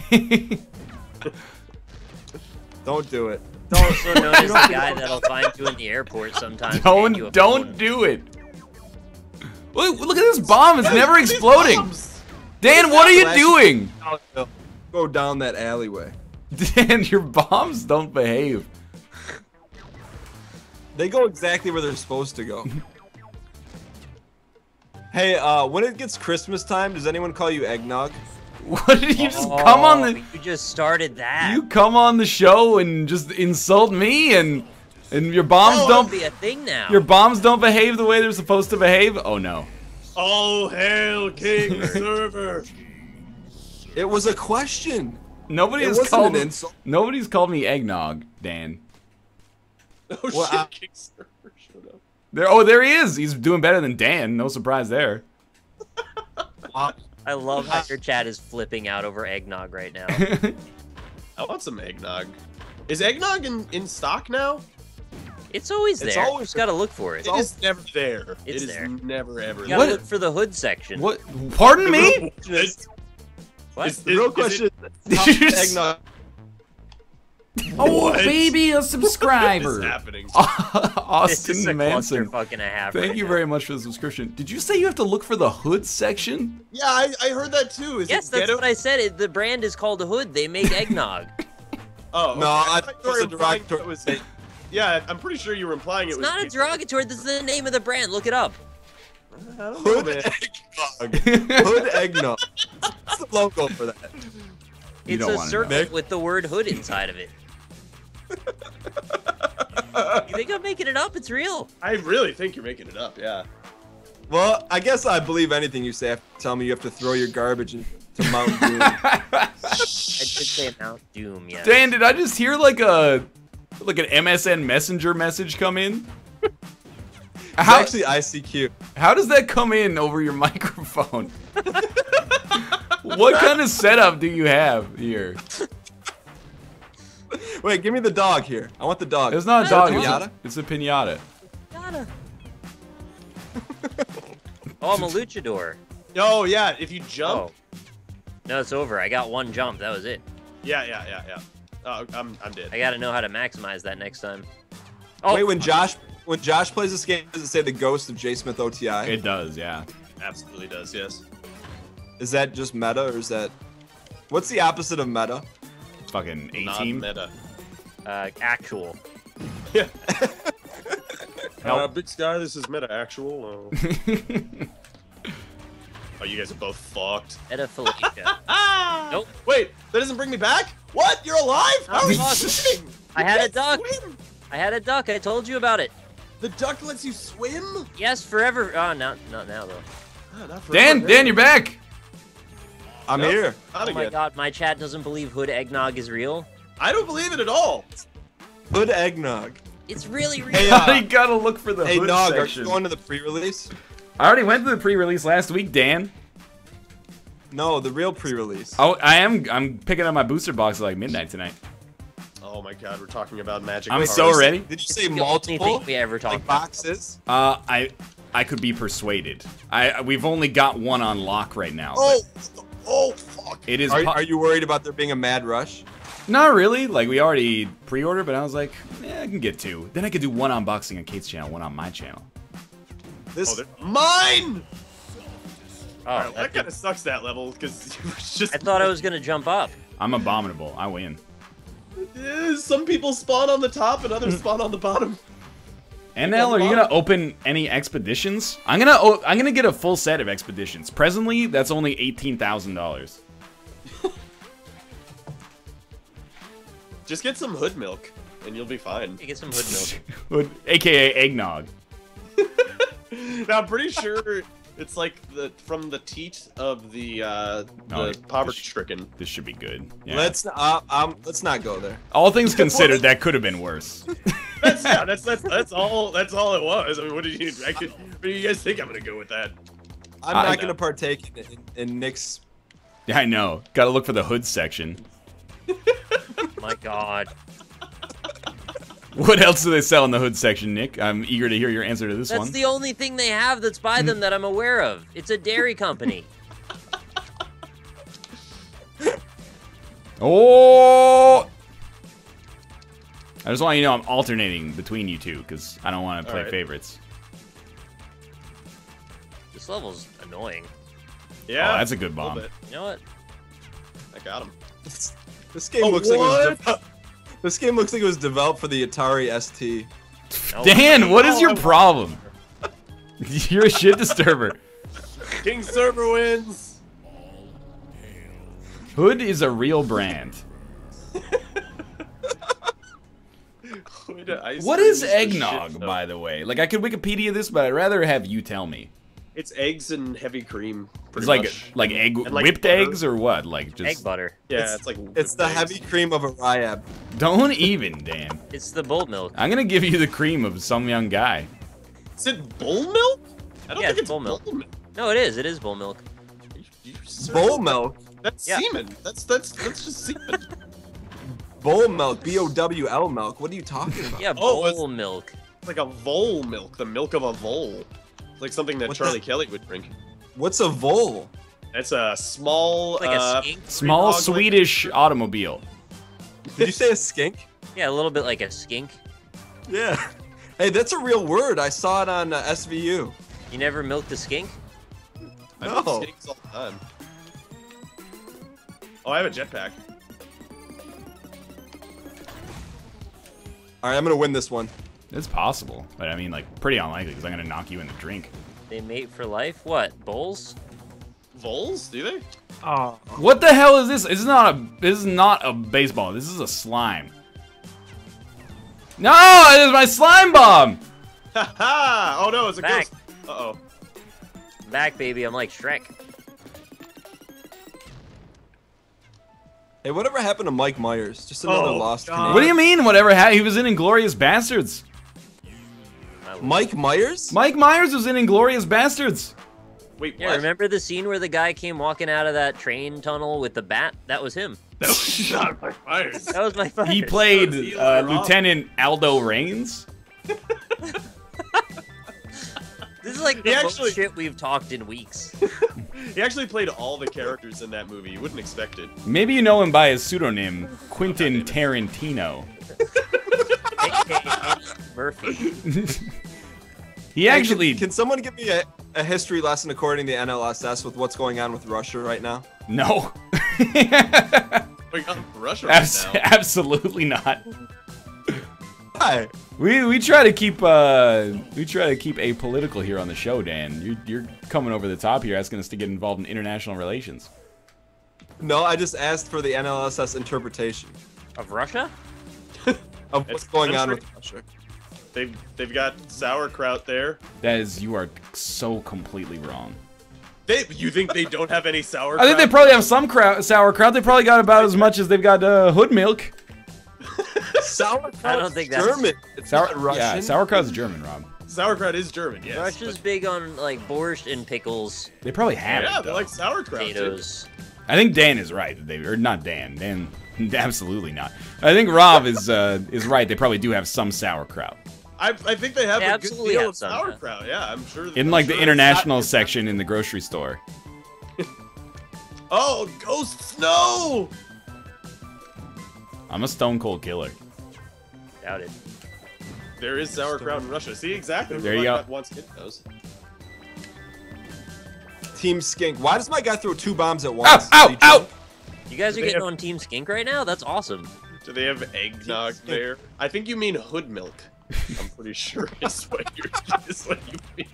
Don't do it. Also known as the guy that'll find you in the airport sometimes. and hand you a Don't don't phone. do it. Look, look at this bomb. It's never These exploding. bombs! Dan, what are you Flashing- doing? Go down that alleyway. Dan, your bombs don't behave. They go exactly where they're supposed to go. Hey, uh, when it gets Christmas time, does anyone call you eggnog? What did you just come on the? Oh, You just started that. You come on the show and just insult me and and your bombs oh, don't it'll be a thing now. your bombs don't behave the way they're supposed to behave. Oh no. All hail King Server! It was a question. Nobody It has wasn't called an insult. Nobody's called me eggnog, Dan. Oh Well, shit, I- King Server showed up. There oh there he is. He's doing better than Dan. No surprise there. Uh, I love how your chat is flipping out over eggnog right now. I want some eggnog. Is eggnog in, in stock now? It's always It's there. always- Just gotta look for it. It is never there. It's it is there. never ever You there. gotta What? look for the hood section. What? Pardon me? Is- What? is- the real is question it- is, how Did you much just- eggnog? Oh, What? baby, a What is subscriber. happening? This is a Austin Manson. clusterfuck and a half. Thank right you now. very much for the subscription. Did you say you have to look for the hood section? Yeah, I, I heard that too. Is Yes, it that's ghetto? what I said. It, the brand is called Hood. They make eggnog. Oh, No, okay. I thought think you were it was a implying derogatory- it was. Yeah, I'm pretty sure you were implying it It's was. not a derogatory. This is the name of the brand. Look it up. I don't know, Hood man. eggnog. Hood eggnog. What's the logo for that? You It's don't a wanna circle know. with the word hood inside of it. You think I'm making it up? It's real. I really think you're making it up. Yeah. Well, I guess I believe anything you say. Tell me you have to throw your garbage into Mountain Dew. I did say Mount Doom, yes. Dan, did I just hear like a like an M S N Messenger message come in? It's How, actually I C Q. how does that come in over your microphone? What kind of setup do you have here? Wait, give me the dog here. I want the dog. It's not a Is that dog. a It's pinata? a, it's a pinata. Gotta. Oh, I'm a luchador. Oh yeah, if you jump. Oh. No, it's over. I got one jump. That was it. Yeah, yeah, yeah, yeah. Oh, I'm I'm dead. I gotta know how to maximize that next time. Oh, Wait, when Josh when Josh plays this game, does it say the ghost of J Smith O T I? It does, yeah. Absolutely does. Yes. Is that just meta or is that what's the opposite of meta? Fucking eighteen. Non-meta. uh, actual. Yeah. Help. Uh, Big Sky, this is meta actual. Uh... oh, you guys are both fucked. Edaphilatia. Ah! Nope. Wait, that doesn't bring me back? What? You're alive? How I'm are you lost. swimming? I You had a can't duck. swim. I had a duck. I told you about it. The duck lets you swim? Yes, forever. Oh, not not now though. Ah, not forever, Dan, man. Dan, you're back. I'm Nope. here. Not Oh my again. god, my chat doesn't believe Hood Eggnog is real. I don't believe it at all. Hood eggnog. It's really real. Hey, uh, you gotta look for the Hey hood Nog, are section. you going to the pre-release? I already went to the pre-release last week, Dan. No, the real pre-release. Oh, I am. I'm picking up my booster box at like midnight tonight. Oh my god, we're talking about magic. I'm cards. so ready. Did you say The only multiple thing we ever talked like about. boxes? Uh, I, I could be persuaded. I we've only got one on lock right now. Oh, but oh, fuck. it is. Are, po- are you worried about there being a mad rush? Not really. Like we already pre-ordered, but I was like, yeah, I can get two. Then I could do one unboxing on Kate's channel, one on my channel. This Oh, they're- mine! Oh, Alright, that that kind of sucks that level, because just... I thought I was gonna jump up. I'm abominable. I win. Eh, some people spawn on the top and others spawn on the bottom. N L, are you gonna open any expeditions? I'm gonna. Oh, I'm gonna get a full set of expeditions. Presently, that's only eighteen thousand dollars. Just get some hood milk, and you'll be fine. You get some hood milk. A K A eggnog. Now, I'm pretty sure it's like the from the teat of the uh, No, the it- poverty-stricken. This should be good. Yeah. Let's uh, um, let's not go there. All things considered, that could have been worse. That's yeah, that's that's that's all that's all it was. I mean, what did you? I could. What do you guys think I'm gonna go with that? I'm I not know. going to partake in, in, in Nick's. Yeah, I know. Got to look for the hood section. My god. What else do they sell in the hood section, Nick? I'm eager to hear your answer to this That's one. the only thing they have that's by them that I'm aware of. It's a dairy company. Oh! I just want you to know I'm alternating between you two because I don't want to play Alright. favorites. This level's annoying. Yeah, Oh, that's a good a little bomb. bit. You know what? I got him. This game Oh, looks like it was. what? De- this game looks like it was developed for the Atari S T. No. Dan, what is Oh, your I- problem? You're a shit disturber. King Server wins. Hood is a real brand. What is eggnog, by the way? Like, I could Wikipedia this, but I'd rather have you tell me. It's eggs and heavy cream. Pretty It's like much. like egg And, like, whipped butter. eggs or what? Like just Egg butter. Yeah, It's- it's, like It's the eggs. heavy cream of a Ryab. Don't even, Dan. It's the bull milk. I'm gonna give you the cream of some young guy. Is it bull milk? I don't Yeah, think it's it's bull bull milk. milk. No, it is. It is bull milk. You- you certain? Bull milk. That's Yeah. semen. That's that's that's just semen. Bull milk. B O W L milk. What are you talking about? Yeah, Oh, bull it's- milk. It's like a vole milk, the milk of a vole. It's like something that What Charlie the- Kelly would drink. What's a vole? It's a small, Like uh, a skink. Small dog, like- Swedish automobile. Did you say a skink? Yeah, a little bit like a skink. Yeah. Hey, that's a real word. I saw it on uh, S V U. You never milked a skink? I No. milk skinks all the time. Oh, I have a jetpack. All right, I'm gonna win this one. It's possible, but I mean, like, pretty unlikely because I'm gonna knock you in the drink. They mate for life? What? Bowls? Voles? Do they? Oh. What the hell is this? This is not a. This is not a baseball. This is a slime. No, it is my slime bomb. Ha ha! Oh no, it's a Back. ghost. Uh oh. Back, baby. I'm like Shrek. Hey, whatever happened to Mike Myers? Just another Oh, lost God. Canadian. What do you mean? Whatever. Ha he was in Inglorious Bastards. My lord. Mike Myers? Mike Myers was in Inglorious Bastards. Wait, Yeah, what? remember the scene where the guy came walking out of that train tunnel with the bat? That was him. That was not my fires. That was my father. He played Eli uh, Roth. Lieutenant Aldo Raines. This is like He the most actually- shit we've talked in weeks. He actually played all the characters in that movie. You wouldn't expect it. Maybe you know him by his pseudonym, Quentin Tarantino. A K A Murphy. He Hey, actually Can, can someone give me a, a history lesson according to N L S S with what's going on with Russia right now? no. We got Russia right Abs- now. absolutely not. Hi. We we try to keep uh we try to keep apolitical here on the show, Dan. You're you're coming over the top here, asking us to get involved in international relations. No, I just asked for the N L S S interpretation Of Russia? of what's going on with country? Russia. They've they've got sauerkraut there. That is, you are so completely wrong. They you think they don't have any sauerkraut? I think they probably have some crowd, sauerkraut. They probably got about as much as they've got uh, hood milk. Sauerkraut. I don't think that's- German. It's Sour, not Russian. yeah, sauerkraut's German, Rob. sauerkraut is German. Yes. Russia's but- big on like borscht and pickles, They probably have yeah, it. they Though. like sauerkraut. Dude. potatoes. I think Dan is right. They or not Dan. Dan, absolutely not. I think Rob is uh, is right. They probably do have some sauerkraut I, I think they have They a good absolutely deal have of some, sauerkraut. Yeah, I'm sure. in I'm like sure the it's international not- section in the grocery store. Oh, ghost snow! I'm a stone cold killer. Doubt it. There is sauerkraut in Russia. See exactly. There you go. Once it knows. Team Skink. Why does my guy throw two bombs at Ow! once? Ow! Did he Ow! jump? You guys are They getting have- on Team Skink right now? That's awesome. Do they have eggnog there? I think you mean hood milk. I'm pretty sure is what you is what you mean.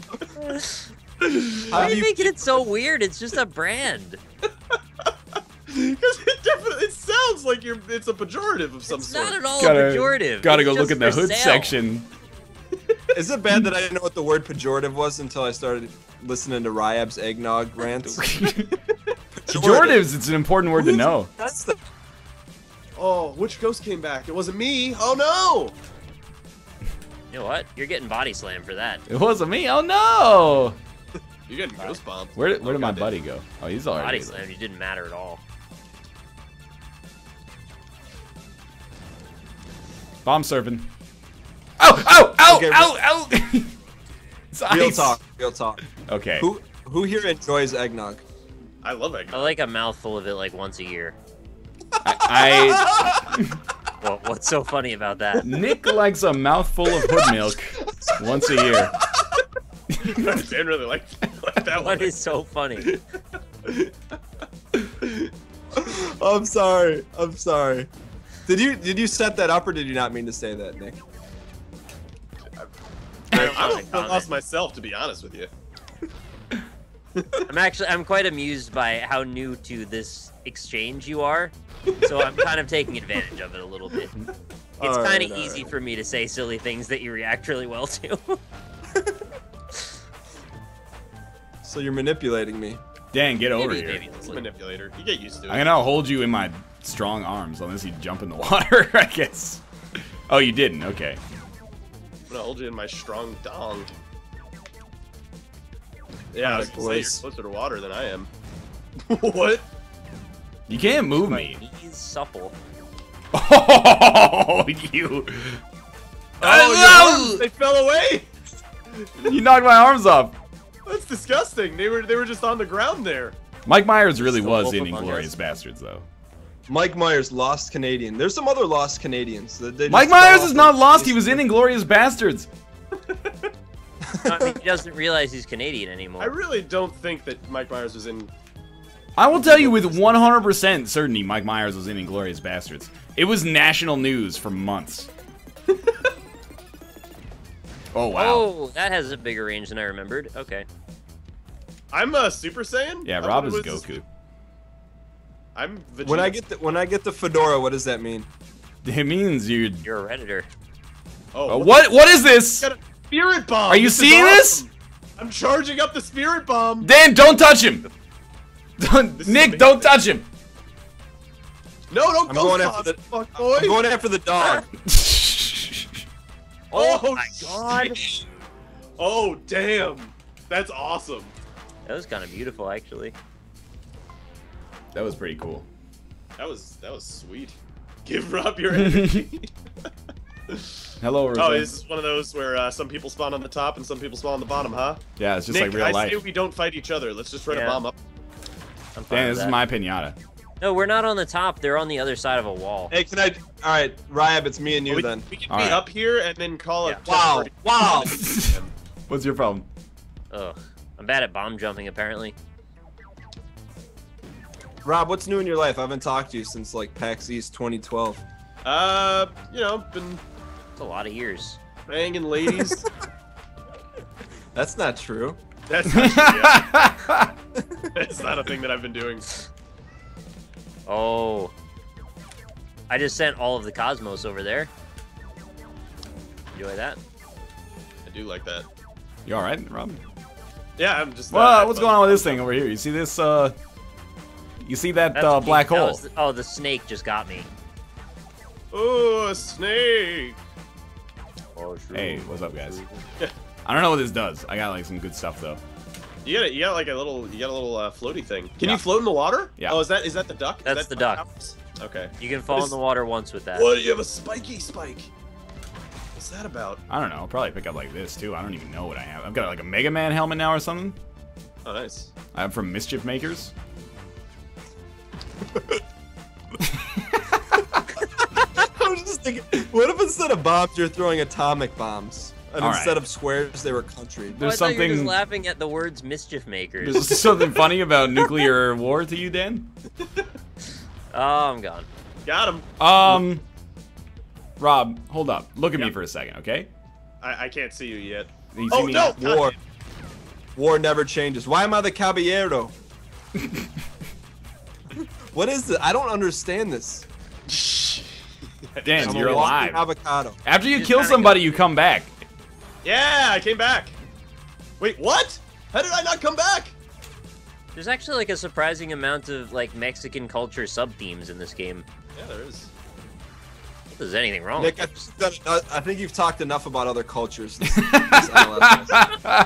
How Why are do you you making it so weird? It's just a brand. Because it definitely it sounds like you're it's a pejorative of some It's sort. not at all Gotta- pejorative. Gotta It's go look just at the for hood sale. section. Is it bad that I didn't know what the word pejorative was until I started listening to Ryab's eggnog rants? Pejoratives, it's an important word to know. That's the. Oh, which ghost came back? It wasn't me. Oh no! You know what? You're getting body slammed for that. It wasn't me. Oh no! You're getting ghost bombed. Where did, where did Oh, my goddamn. buddy go? Oh, he's already. Body slammed. You didn't matter at all. Bomb surfing. Ow! Ow! Ow! Okay, Ow! Ow! It's Real ice. talk. Real talk. Okay. Who who here enjoys eggnog? I love I eggnog. like a mouthful of it like once a year. I, Well, what's so funny about that? Nick likes a mouthful of hood milk once a year. Dan really like, like that one. What is so funny? I'm sorry. I'm sorry. Did you did you set that up or did you not mean to say that, Nick? I, don't I'm wanna a bit comment. lost myself, to be honest with you. I'm actually I'm quite amused by how new to this exchange you are. So I'm kind of taking advantage of it a little bit. It's All kind right, of all easy right. for me to say silly things that you react really well to. So you're manipulating me. Dan, get over maybe, here. maybe. It's a manipulator. You get used to it. I'm gonna hold you in my strong arms unless you jump in the water, I guess. Oh, you didn't? Okay. I'm gonna hold you in my strong dong. Yeah, I was Alright, gonna say, you're boys. closer to water than I am. What? You can't move My me. knees supple. Oh, you. Oh, your arms, they fell away. You knocked my arms off. That's disgusting. They were they were just on the ground there. Mike Myers really Still was open in among Inglourious us. Bastards, though. Mike Myers, lost Canadian. There's some other lost Canadians. That they Mike just fell Myers off is the- not lost. He was in Inglourious Bastards. I mean, he doesn't realize he's Canadian anymore. I really don't think that Mike Myers was in. I will tell you with one hundred percent certainty Mike Myers was in Inglourious Bastards. It was national news for months. Oh, wow. Oh, that has a bigger range than I remembered. Okay. I'm a Super Saiyan. Yeah, I Rob thought is it was- Goku. I'm Vegeta. When I get the when I get the fedora, what does that mean? It means you. You're a Redditor. oh, What? What is this? Got a spirit bomb. Are you This is seeing this? awesome. I'm charging up the spirit bomb. Dan, don't touch him. Don't, This is Nick, amazing. don't touch him. No, don't I'm go going bombs, after the- fuck boy. I'm going after the dog. Oh, my God. shit. Oh damn, that's awesome. That was kind of beautiful, actually. That was pretty cool. That was that was sweet. Give Rob your energy. Hello, Rosé. Oh, this is one of those where uh, some people spawn on the top and some people spawn on the bottom, huh? Yeah, it's just Nick, like real I life. say we don't fight each other. Let's just run Yeah. a bomb up. I'm fine Dan, with this is that. my pinata. No, we're not on the top. They're on the other side of a wall. Hey, can I? All right, Ryab, it's me and you we, then. we can All be right. up here and then call Yeah. it. Wow, wow. What's your problem? Ugh. I'm bad at bomb jumping, apparently. Rob, what's new in your life? I haven't talked to you since like PAX East twenty twelve. Uh, you know, been It's a lot of years. banging ladies. That's not true. That's not true, yeah. That's not a thing that I've been doing. Oh. I just sent all of the cosmos over there. Enjoy that. I do like that. You all right, Rob? Yeah, I'm just. Well, uh, what's going on with this thing over here? You see this? Uh, you see that That's uh, me. black That hole? was the- oh, the snake just got me. Oh, a snake. Oh, sure. Hey, what's up, guys? I don't know what this does. I got like some good stuff though. You got, you got like a little, you got a little uh, floaty thing. Can Yeah. you float in the water? Yeah. Oh, is that is that the duck? Is That's that the duck. Okay. You can fall What in is- the water once with that. What? You have a spiky spike. What's that about? I don't know. I'll probably pick up like this too. I don't even know what I have. I've got like a Mega Man helmet now or something. Oh, nice. I'm from Mischief Makers. I was just thinking, what if instead of bombs, you're throwing atomic bombs? And All instead right. of squares, they were country. Oh, There's I thought you were just something. laughing at the words mischief makers. There's something funny about nuclear war to you, Dan? Oh, I'm gone. Got him. Um, Rob, hold up. Look at me Yep. for a second, okay? I, I can't see you yet. You see Oh me no! now? War. War never changes. Why am I the caballero? What is this? I don't understand this. Dan, I'm you're a walking alive. avocado. After you Just kill kinda somebody, you come back. Yeah, I came back. Wait, what? How did I not come back? There's actually like a surprising amount of like Mexican culture sub themes in this game. Yeah, there is. If there's anything wrong Nick, I with it. think, that- I think you've talked enough about other cultures. This, this L S S.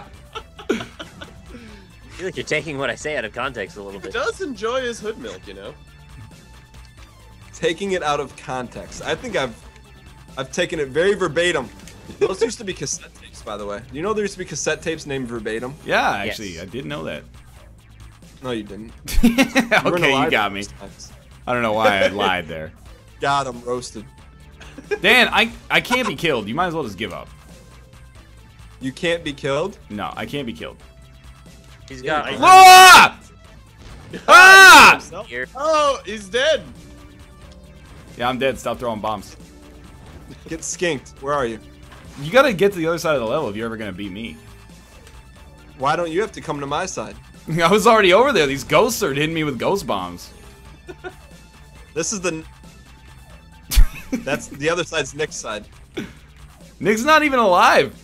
I feel like you're taking what I say out of context a little He bit. does enjoy his hood milk, you know. Taking it out of context. I think I've I've taken it very verbatim. Those used to be cassette tapes, by the way. You know there used to be cassette tapes named verbatim? Yeah, actually, Yes. I did know that. No, you didn't. You weren't Okay, you alive got me. those times. I don't know why I lied there. Got him roasted. Dan, I, I can't be killed. You might as well just give up. You can't be killed. No, I can't be killed. He's got I- armor Ah! Ah! Himself. here. Oh, he's dead. Yeah, I'm dead. Stop throwing bombs. Get skinked. Where are you? You gotta get to the other side of the level if you're ever gonna beat me. Why don't you have to come to my side? I was already over there. These ghosts are hitting me with ghost bombs. This is the. That's the other side's Nick's side. Nick's not even alive.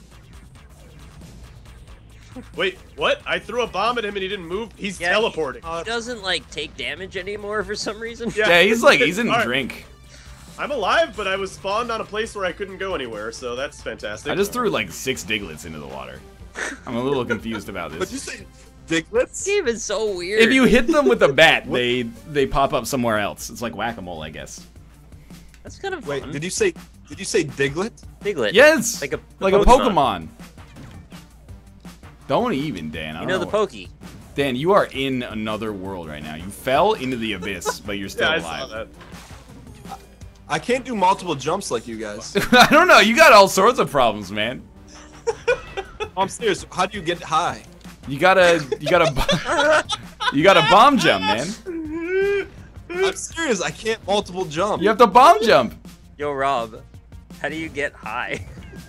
Wait, what? I threw a bomb at him and he didn't move. He's Yeah, teleporting. He doesn't like take damage anymore for some reason. Yeah. Yeah, he's like, he's in Alright. drink. I'm alive, but I was spawned on a place where I couldn't go anywhere, so that's fantastic. I just threw like six Diglets into the water. I'm a little confused about What'd you this. say? Diglets? This game is so weird. If you hit them with a bat, they they pop up somewhere else. It's like whack-a-mole, I guess. That's kind of Wait, fun. did you say? Did you say Diglett? Piglet. Yes, Like a like a Pokemon. Pokemon. Don't even, Dan. I You don't know the Pokey. Dan, you are in another world right now. You fell into the abyss, but you're still Yeah, I alive. saw that. I can't do multiple jumps like you guys. I don't know. You got all sorts of problems, man. I'm serious. How do you get high? You gotta, you gotta, you gotta bomb jump, man. I'm serious. I can't multiple jump. You have to bomb jump. Yo, Rob, how do you get high?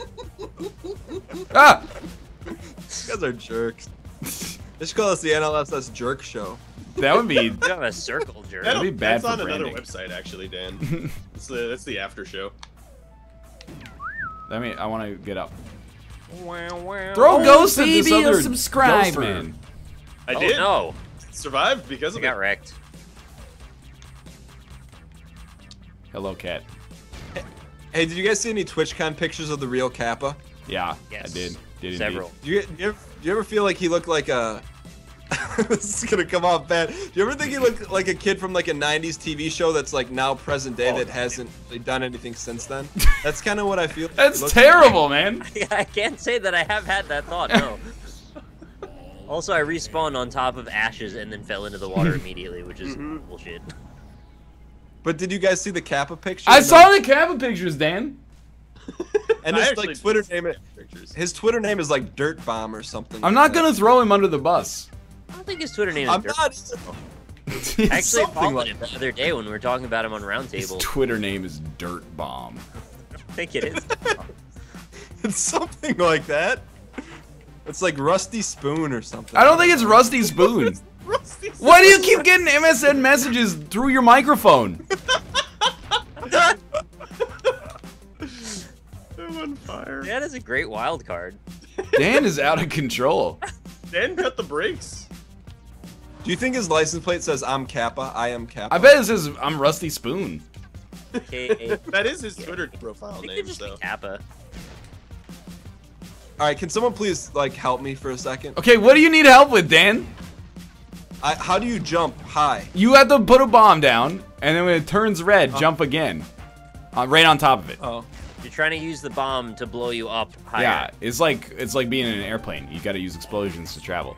Ah! You guys are jerks. They should call us the N L S S Jerk Show. That would be. You have a circle jerk. That'd be bad That's for on another branding. website, actually, Dan. It's the, that's the after show. I mean, I want to get up. Throw Throw Oh, ghosts at this baby, a other subscriber. ghost man. I Oh did. no, Survived because I of got it. wrecked. Hello, cat. Hey, did you guys see any TwitchCon pictures of the real Kappa? Yeah, Yes. I did. Did Several. indeed. Do you, do you, ever, do you ever feel like he looked like a... this is gonna come off bad. Do you ever think he looked like a kid from like a nineties T V show that's like now present day Oh, that hasn't really done anything since then? That's kind of what I feel. That's he looks terrible, man. I can't say that I have had that thought. No. Also, I respawned on top of ashes and then fell into the water immediately, which is Mhm. bullshit. like. But did you guys see the Kappa picture? I saw the Kappa pictures, Dan. And I his actually like Twitter did name. see pictures. His Twitter name is like Dirt Bomb or something. I'm like not that. gonna throw him under the bus. I don't think his Twitter name is I'm Dirt. not. I It's actually something followed like him the other day when we were talking about him on His Roundtable. Twitter name is Dirt Bomb. I think it is. It's something like that. It's like Rusty Spoon or something. I don't think it's Rusty Spoon. Rusty Why do you keep getting M S N messages through your microphone? I'm on fire. That is a great wild card. Dan is out of control. Dan cut the brakes. Do you think his license plate says "I'm Kappa"? I am Kappa. I bet it says I'm Rusty Spoon. Okay, That is his Twitter profile it name, could just so. be Kappa. All right, can someone please like help me for a second? Okay, what do you need help with, Dan? I, how do you jump high? You have to put a bomb down, and then when it turns red, jump again. Uh, right on top of it. Oh, You're trying to use the bomb to blow you up higher. Yeah, it's like it's like being in an airplane. You got to use explosions to travel.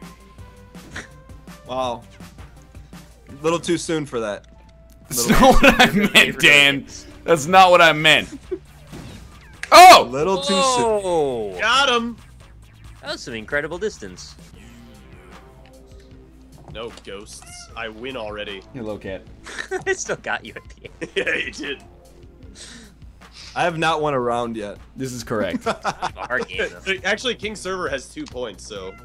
wow. A little too soon for that. That's Little- not what I Favorite meant, Dan. aliens. That's not what I meant. Oh! Little too soon. Oh, Got him! that was some incredible distance. No ghosts. I win already. Hello, cat. I still got you at the end. Yeah, you did. I have not won a round yet. This is correct. A hard game, though. Actually, King Server has two points, so.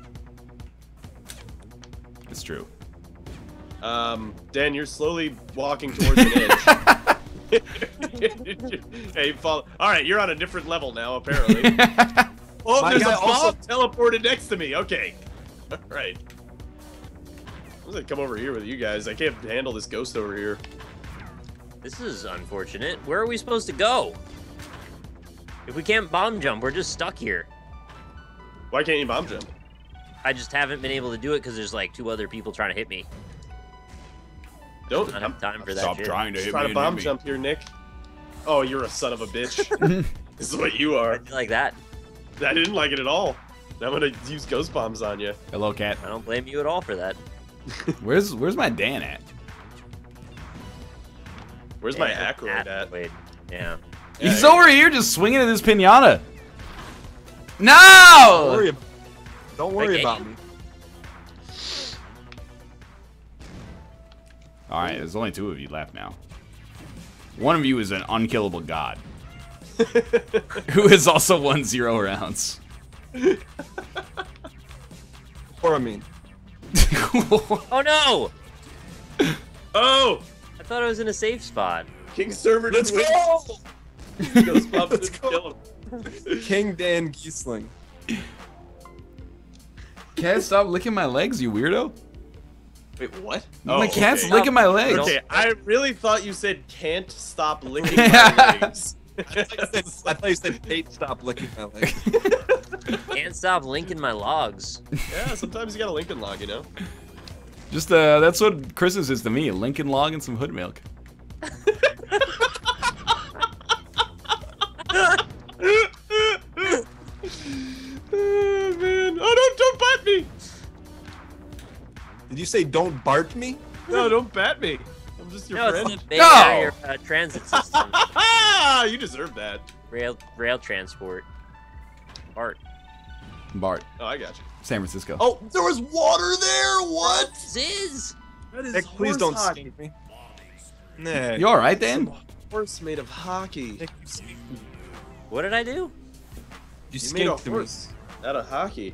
It's true. Um, Dan, you're slowly walking towards an edge. Hey, follow. All right, you're on a different level now, apparently. Oh, My there's guy a also- bomb teleported next to me. Okay. All right. I'm gonna come over here with you guys. I can't handle this ghost over here. This is unfortunate. Where are we supposed to go? If we can't bomb jump, we're just stuck here. Why can't you bomb jump? I just haven't been able to do it because there's like two other people trying to hit me. Don't I don't have time for that Stop shit. trying to hit try me to and bomb hit me. jump here, Nick. Oh, you're a son of a bitch. This is what you I are. feel like that. I didn't like it at all. Now I'm gonna use ghost bombs on you. Hello, cat. I don't blame you at all for that. Where's Where's my Dan at? Where's my Yeah, acroid at? Wait, yeah. Yeah, He's yeah. over here just swinging at this pinata. Don't No! worry, ab- don't worry Okay. about me. All right, there's only two of you left now. One of you is an unkillable god, who has also won zero rounds. Or I mean, Oh no! Oh! I thought I was in a safe spot. King Server let's didn't go! win. Ghost bombs Let's didn't go. kill him. King Dan Giesling. Cat, stop licking my legs, you weirdo. Wait, what? my cat's okay. licking my legs. Okay, I really thought you said can't stop licking my legs. I thought you said, I thought you said Kate, stop licking my leg. Can't stop linking my logs. Yeah, sometimes you got a Lincoln log, you know? Just uh, that's what Christmas is to me: a Lincoln log and some hood milk. Oh, man. Oh, don't, don't bite me! say don't Bart me? No, don't bat me. I'm just your No, friend. it's the Bay No! Area uh, transit system. You deserve that. rail rail transport. Bart. Bart, Oh, I got you. San Francisco. Oh, there was water there. What? Ziz! That is Nick, please horse don't hockey. skink me. Nick. You all right, Dan? Horse made of hockey. Nick, you skinked me. What did I do? You You made a skinked me. horse out of hockey.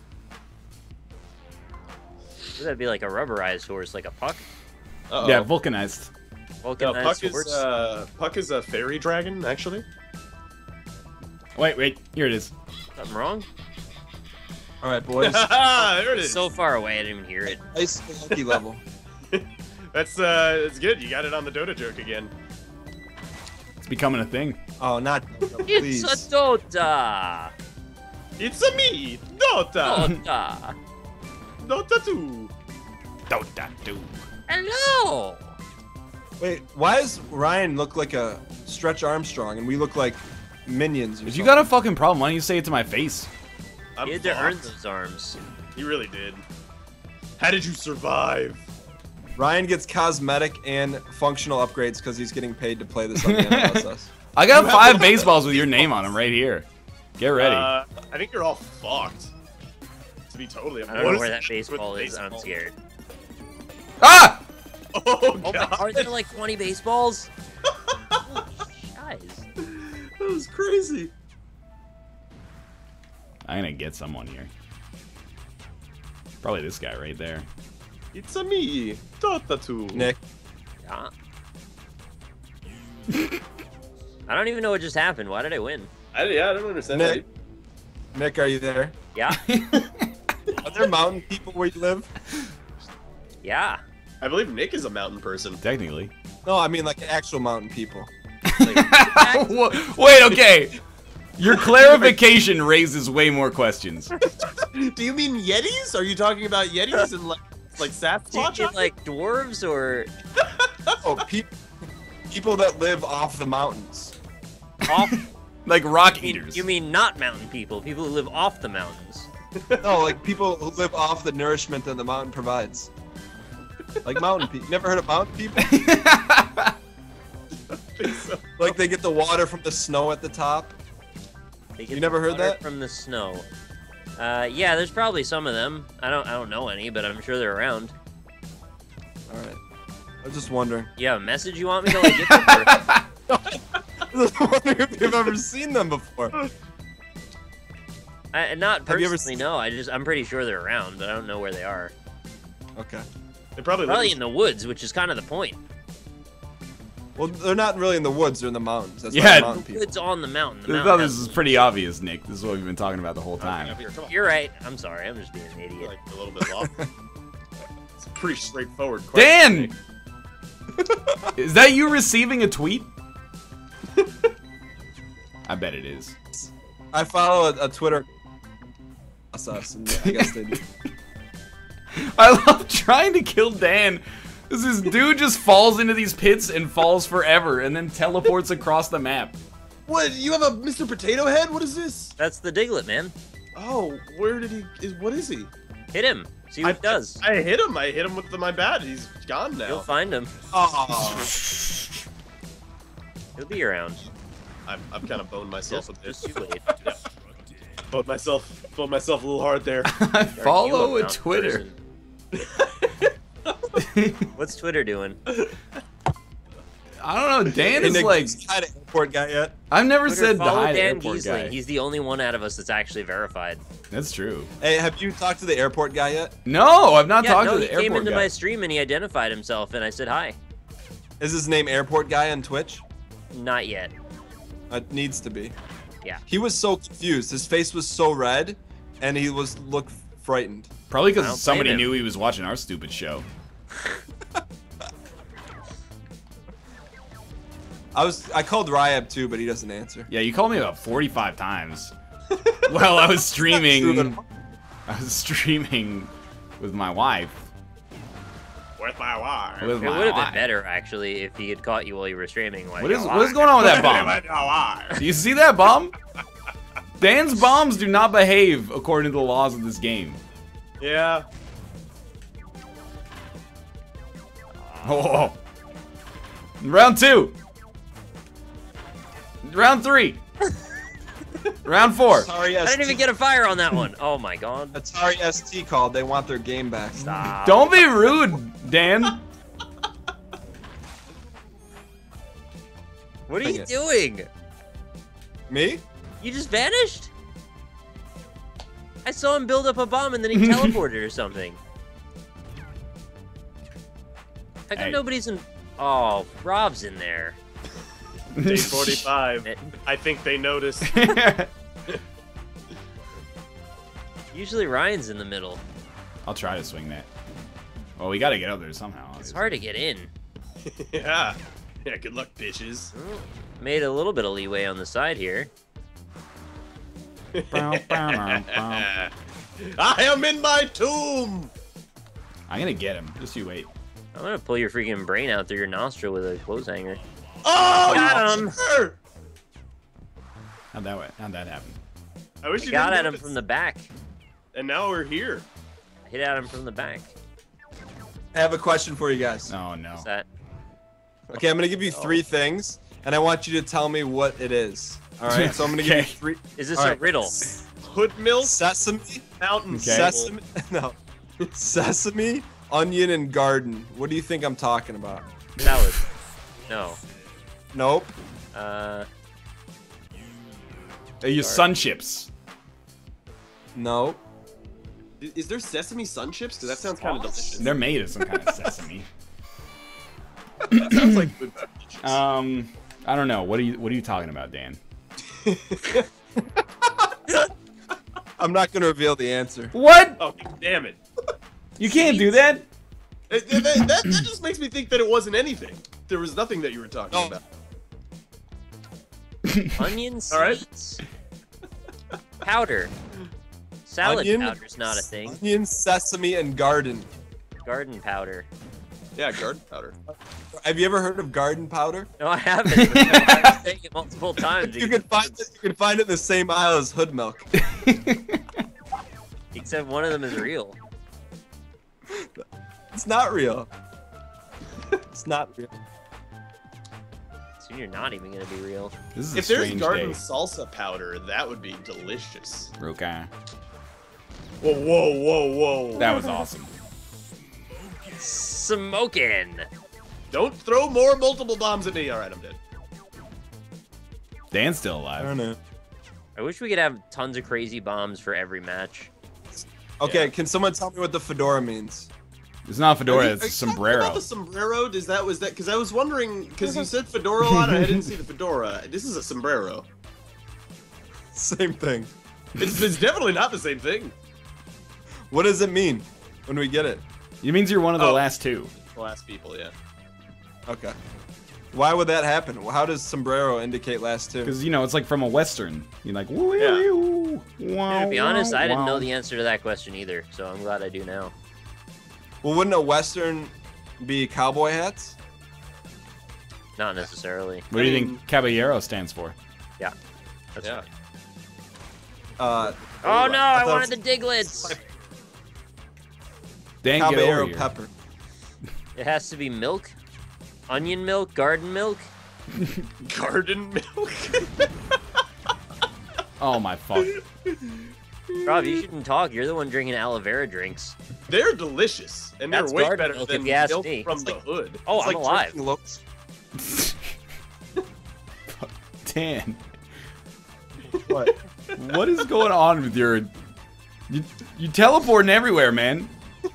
That'd be like a rubberized horse, like a puck. Uh-oh. Yeah, vulcanized. No, Vulcanized Puck is horse. uh, Puck is a fairy dragon, actually. Wait, wait. Here it is. Something wrong? All right, boys. There it is. So far away, I didn't even hear it. Ice hockey level. That's uh, it's good. You got it on the Dota joke again. It's becoming a thing. Oh, not please. It's a Dota! It's a me, Dota, Dota! Dota two. Dota two. Hello! Wait, why does Ryan look like a Stretch Armstrong and we look like minions? Or If you something? got a fucking problem, why don't you say it to my face? I'm He had to earn fucked. those arms. He really did. How did you survive? Ryan gets cosmetic and functional upgrades because he's getting paid to play this on the N L S S. I got five baseballs with your name on them right here. Get ready. Uh, I think you're all fucked. To be totally I don't What know is where that with baseball is. I'm baseball? scared. ah! Oh, Oh, my, God. are there like twenty baseballs? Holy Guys. That was crazy. I'm gonna get someone here. Probably this guy right there. It's a me, Dota two. Nick, Yeah. I don't even know what just happened. Why did I win? I, yeah, I don't understand Nick, Nick, are you there? Yeah. Are there mountain people where you live? Yeah. that. I believe Nick is a mountain person. Technically. No, I mean like actual mountain people. Wha- Wait, okay. Your clarification raises way more questions. Do you mean Yetis? Are you talking about Yetis and like like Do you Sasquatch? mean like dwarves or Oh, pe- people that live off the mountains. off? Like rock You mean, eaters. you mean not mountain people? People who live off the mountains. No, like people who live off the nourishment that the mountain provides. Like mountain people. Never heard of mountain people? Like they get the water from the snow at the top. They You get never the heard water that? from the snow. Uh, yeah, there's probably some of them. I don't, I don't know any, but I'm sure they're around. All right. I was just wondering. You have a message you want me to like get them for? I was wondering if you've ever seen them before. I, not Have you ever personally, seen- no. I just, I'm pretty sure they're around, but I don't know where they are. Okay. They probably, Probably live in the woods, which is kind of the point. Well, they're not really in the woods. They're in the mountains. That's Yeah, why they're The mountain people. woods on the mountain. The I mountain thought has- this is pretty obvious, Nick. This is what we've been talking about the whole time. Here, come on. You're right. I'm sorry. I'm just being an idiot. Like a little bit off. It's a pretty straightforward question. Dan! Is that you receiving a tweet? I bet it is. I follow a, a Twitter. Us, and I guess they do. I love trying to kill Dan. This is dude just falls into these pits and falls forever and then teleports across the map. What? You have a Mister Potato Head? What is this? That's the Diglett, man. Oh, where did he? Is what is he? Hit him. See what I, he does. I hit him. I hit him with my bat. He's gone now. You'll find him. Oh, He'll be around. I'm, I'm kind of boned myself Just, with this. just you wait. Yeah. Boned myself. Boned myself a little hard there. I Are follow you a mountain Twitter. person? What's Twitter doing? I don't know. Dan Hey, is Nick, like. you had an airport guy yet? I've never Twitter, said follow hi to Dan airport Giesling. guy. He's the only one out of us that's actually verified. That's true. Hey, have you talked to the airport guy yet? No, I've not Yeah, talked no, to he the came airport into guy. my stream and he identified himself, and I said hi. Is his name Airport Guy on Twitch? Not yet. It needs to be. Yeah. He was so confused. His face was so red, and he was looked frightened. Probably I don't because somebody blame him. knew he was watching our stupid show. I was I called Ryab too, but he doesn't answer. Yeah, you called me about forty-five times while I was streaming. I was streaming with my wife. With my wife. With It my would have wife. been better actually if he had caught you while you were streaming. Like, What is "Oh, what is going on with that bomb? With my wife. Do you see that bomb? Dan's bombs do not behave according to the laws of this game. Yeah. Oh. Round two. Round three. Round four. Atari I didn't even get a fire on that one. Oh my god. Atari S T called. They want their game back. Stop. Don't be rude, Dan. What are Dang you it. doing? Me? You just vanished? I saw him build up a bomb and then he teleported or something. How come Hey. nobody's in... Oh, Rob's in there. Day forty-five. It- I think they noticed. Usually Ryan's in the middle. I'll try to swing that. Well, we gotta get up there somehow. It's hard to get in. Yeah. Yeah, good luck, bitches. Made a little bit of leeway on the side here. Bow, bow, bow, bow. I am in my tomb! I'm gonna get him. Just you wait. I'm gonna pull your freaking brain out through your nostril with a clothes hanger. Oh, Got you him. sir! How'd that, how'd that happen? I wish I you got didn't at him notice. from the back. And now we're here. I hit at him from the back. I have a question for you guys. Oh, no. What's that? Okay, I'm gonna give you three things, and I want you to tell me what it is. All right, so I'm gonna give you Okay. three. Is this All a right. riddle? Hood milk, Sesame, mountain Okay. sesame, no, sesame, onion, and garden. What do you think I'm talking about? Salad. No. Nope. Uh, They use sun chips. Nope. Is is there sesame sun chips? Because that sounds kind of delicious. They're made of some kind of sesame. That sounds like good beverages. Um, I don't know. What are you What are you talking about, Dan? I'm not gonna reveal the answer. What? Oh, damn it. You can't do that. It- it- that, that, that just makes me think that it wasn't anything. There was nothing that you were talking No. about. onion All right. seeds. Powder. Salad Onion, powder's not a thing. Onion, sesame, and garden. Garden powder. Yeah, garden powder. Have you ever heard of garden powder? No, I haven't. I've saying it multiple times. You can find it. You can find it in the same aisle as hood milk. Except one of them is real. It's not real. It's not real. So you're not even gonna be real. This is a If there's strange garden day. salsa powder, that would be delicious. Roka. Whoa, whoa, whoa, whoa. That was awesome. Smoking. Don't throw more multiple bombs at me. All right, I'm dead. Dan's still I alive. don't know. I wish we could have tons of crazy bombs for every match. Okay, Yeah. can someone tell me what the fedora means? It's not a Are fedora. you- It's are a you talking sombrero. about the sombrero? Does that was that? Because I was wondering because you said fedora a lot, and I didn't see the fedora. This is a sombrero. Same thing. It's, it's definitely not the same thing. What does it mean when we get it? It means you're one of the Oh. last two. The last people, yeah. Okay. Why would that happen? How does sombrero indicate last two? Because, you know, it's like from a western. You're like, woo, Yeah. woo, wow, And to be honest, wow, I didn't wow. know the answer to that question either, so I'm glad I do now. Well, wouldn't a western be cowboy hats? Not necessarily. What do you I mean- think Caballero stands for? Yeah. That's Yeah. right. Uh, Oh no, I I, thought wanted it the Diglets! Dan, get over Caballero here. pepper. It has to be milk? Onion milk? Garden milk? Garden milk. Oh, my fuck. Rob, you shouldn't talk. You're the one drinking aloe vera drinks. They're delicious, and they're That's way garden better milk, than if you ask milk me. from It's the like- hood. Oh, It's I'm like alive. drinking Lowe's. Dan, What? what is going on with your... You, you teleporting everywhere, man.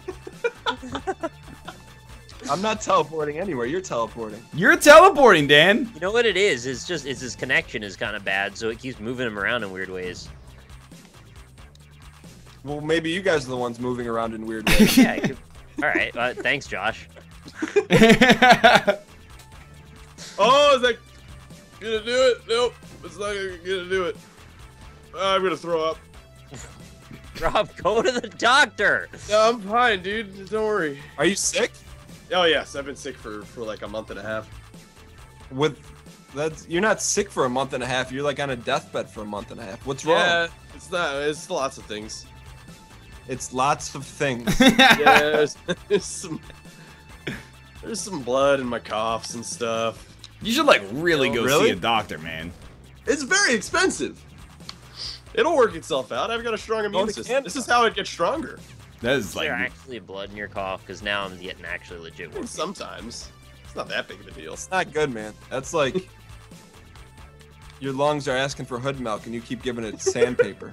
I'm not teleporting anywhere. You're teleporting. You're teleporting, Dan. You know what it is? It's just it's his connection is kind of bad, so it keeps moving him around in weird ways. Well, maybe you guys are the ones moving around in weird ways. Yeah. It could... All right. Uh, thanks, Josh. Oh, is that gonna do it? Nope, it's not gonna, gonna do it. I'm gonna throw up. Rob, go to the doctor. No, I'm fine, dude. Don't worry. Are you sick? Oh yes, I've been sick for for like a month and a half. With that's you're not sick for a month and a half. You're like on a deathbed for a month and a half. What's wrong? Yeah, it's not. It's lots of things. It's lots of things. Yeah, there's, there's some There's some blood in my coughs and stuff. You should like really Oh, go really? see a doctor, man. It's very expensive. It'll work itself out. I've got a strong immune to system. Canada. This is how it gets stronger. That is Is like there actually blood in your cough? Because now I'm getting actually legit worried. Sometimes. It's not that big of a deal. It's not good, man. That's like your lungs are asking for hood milk, and you keep giving it sandpaper.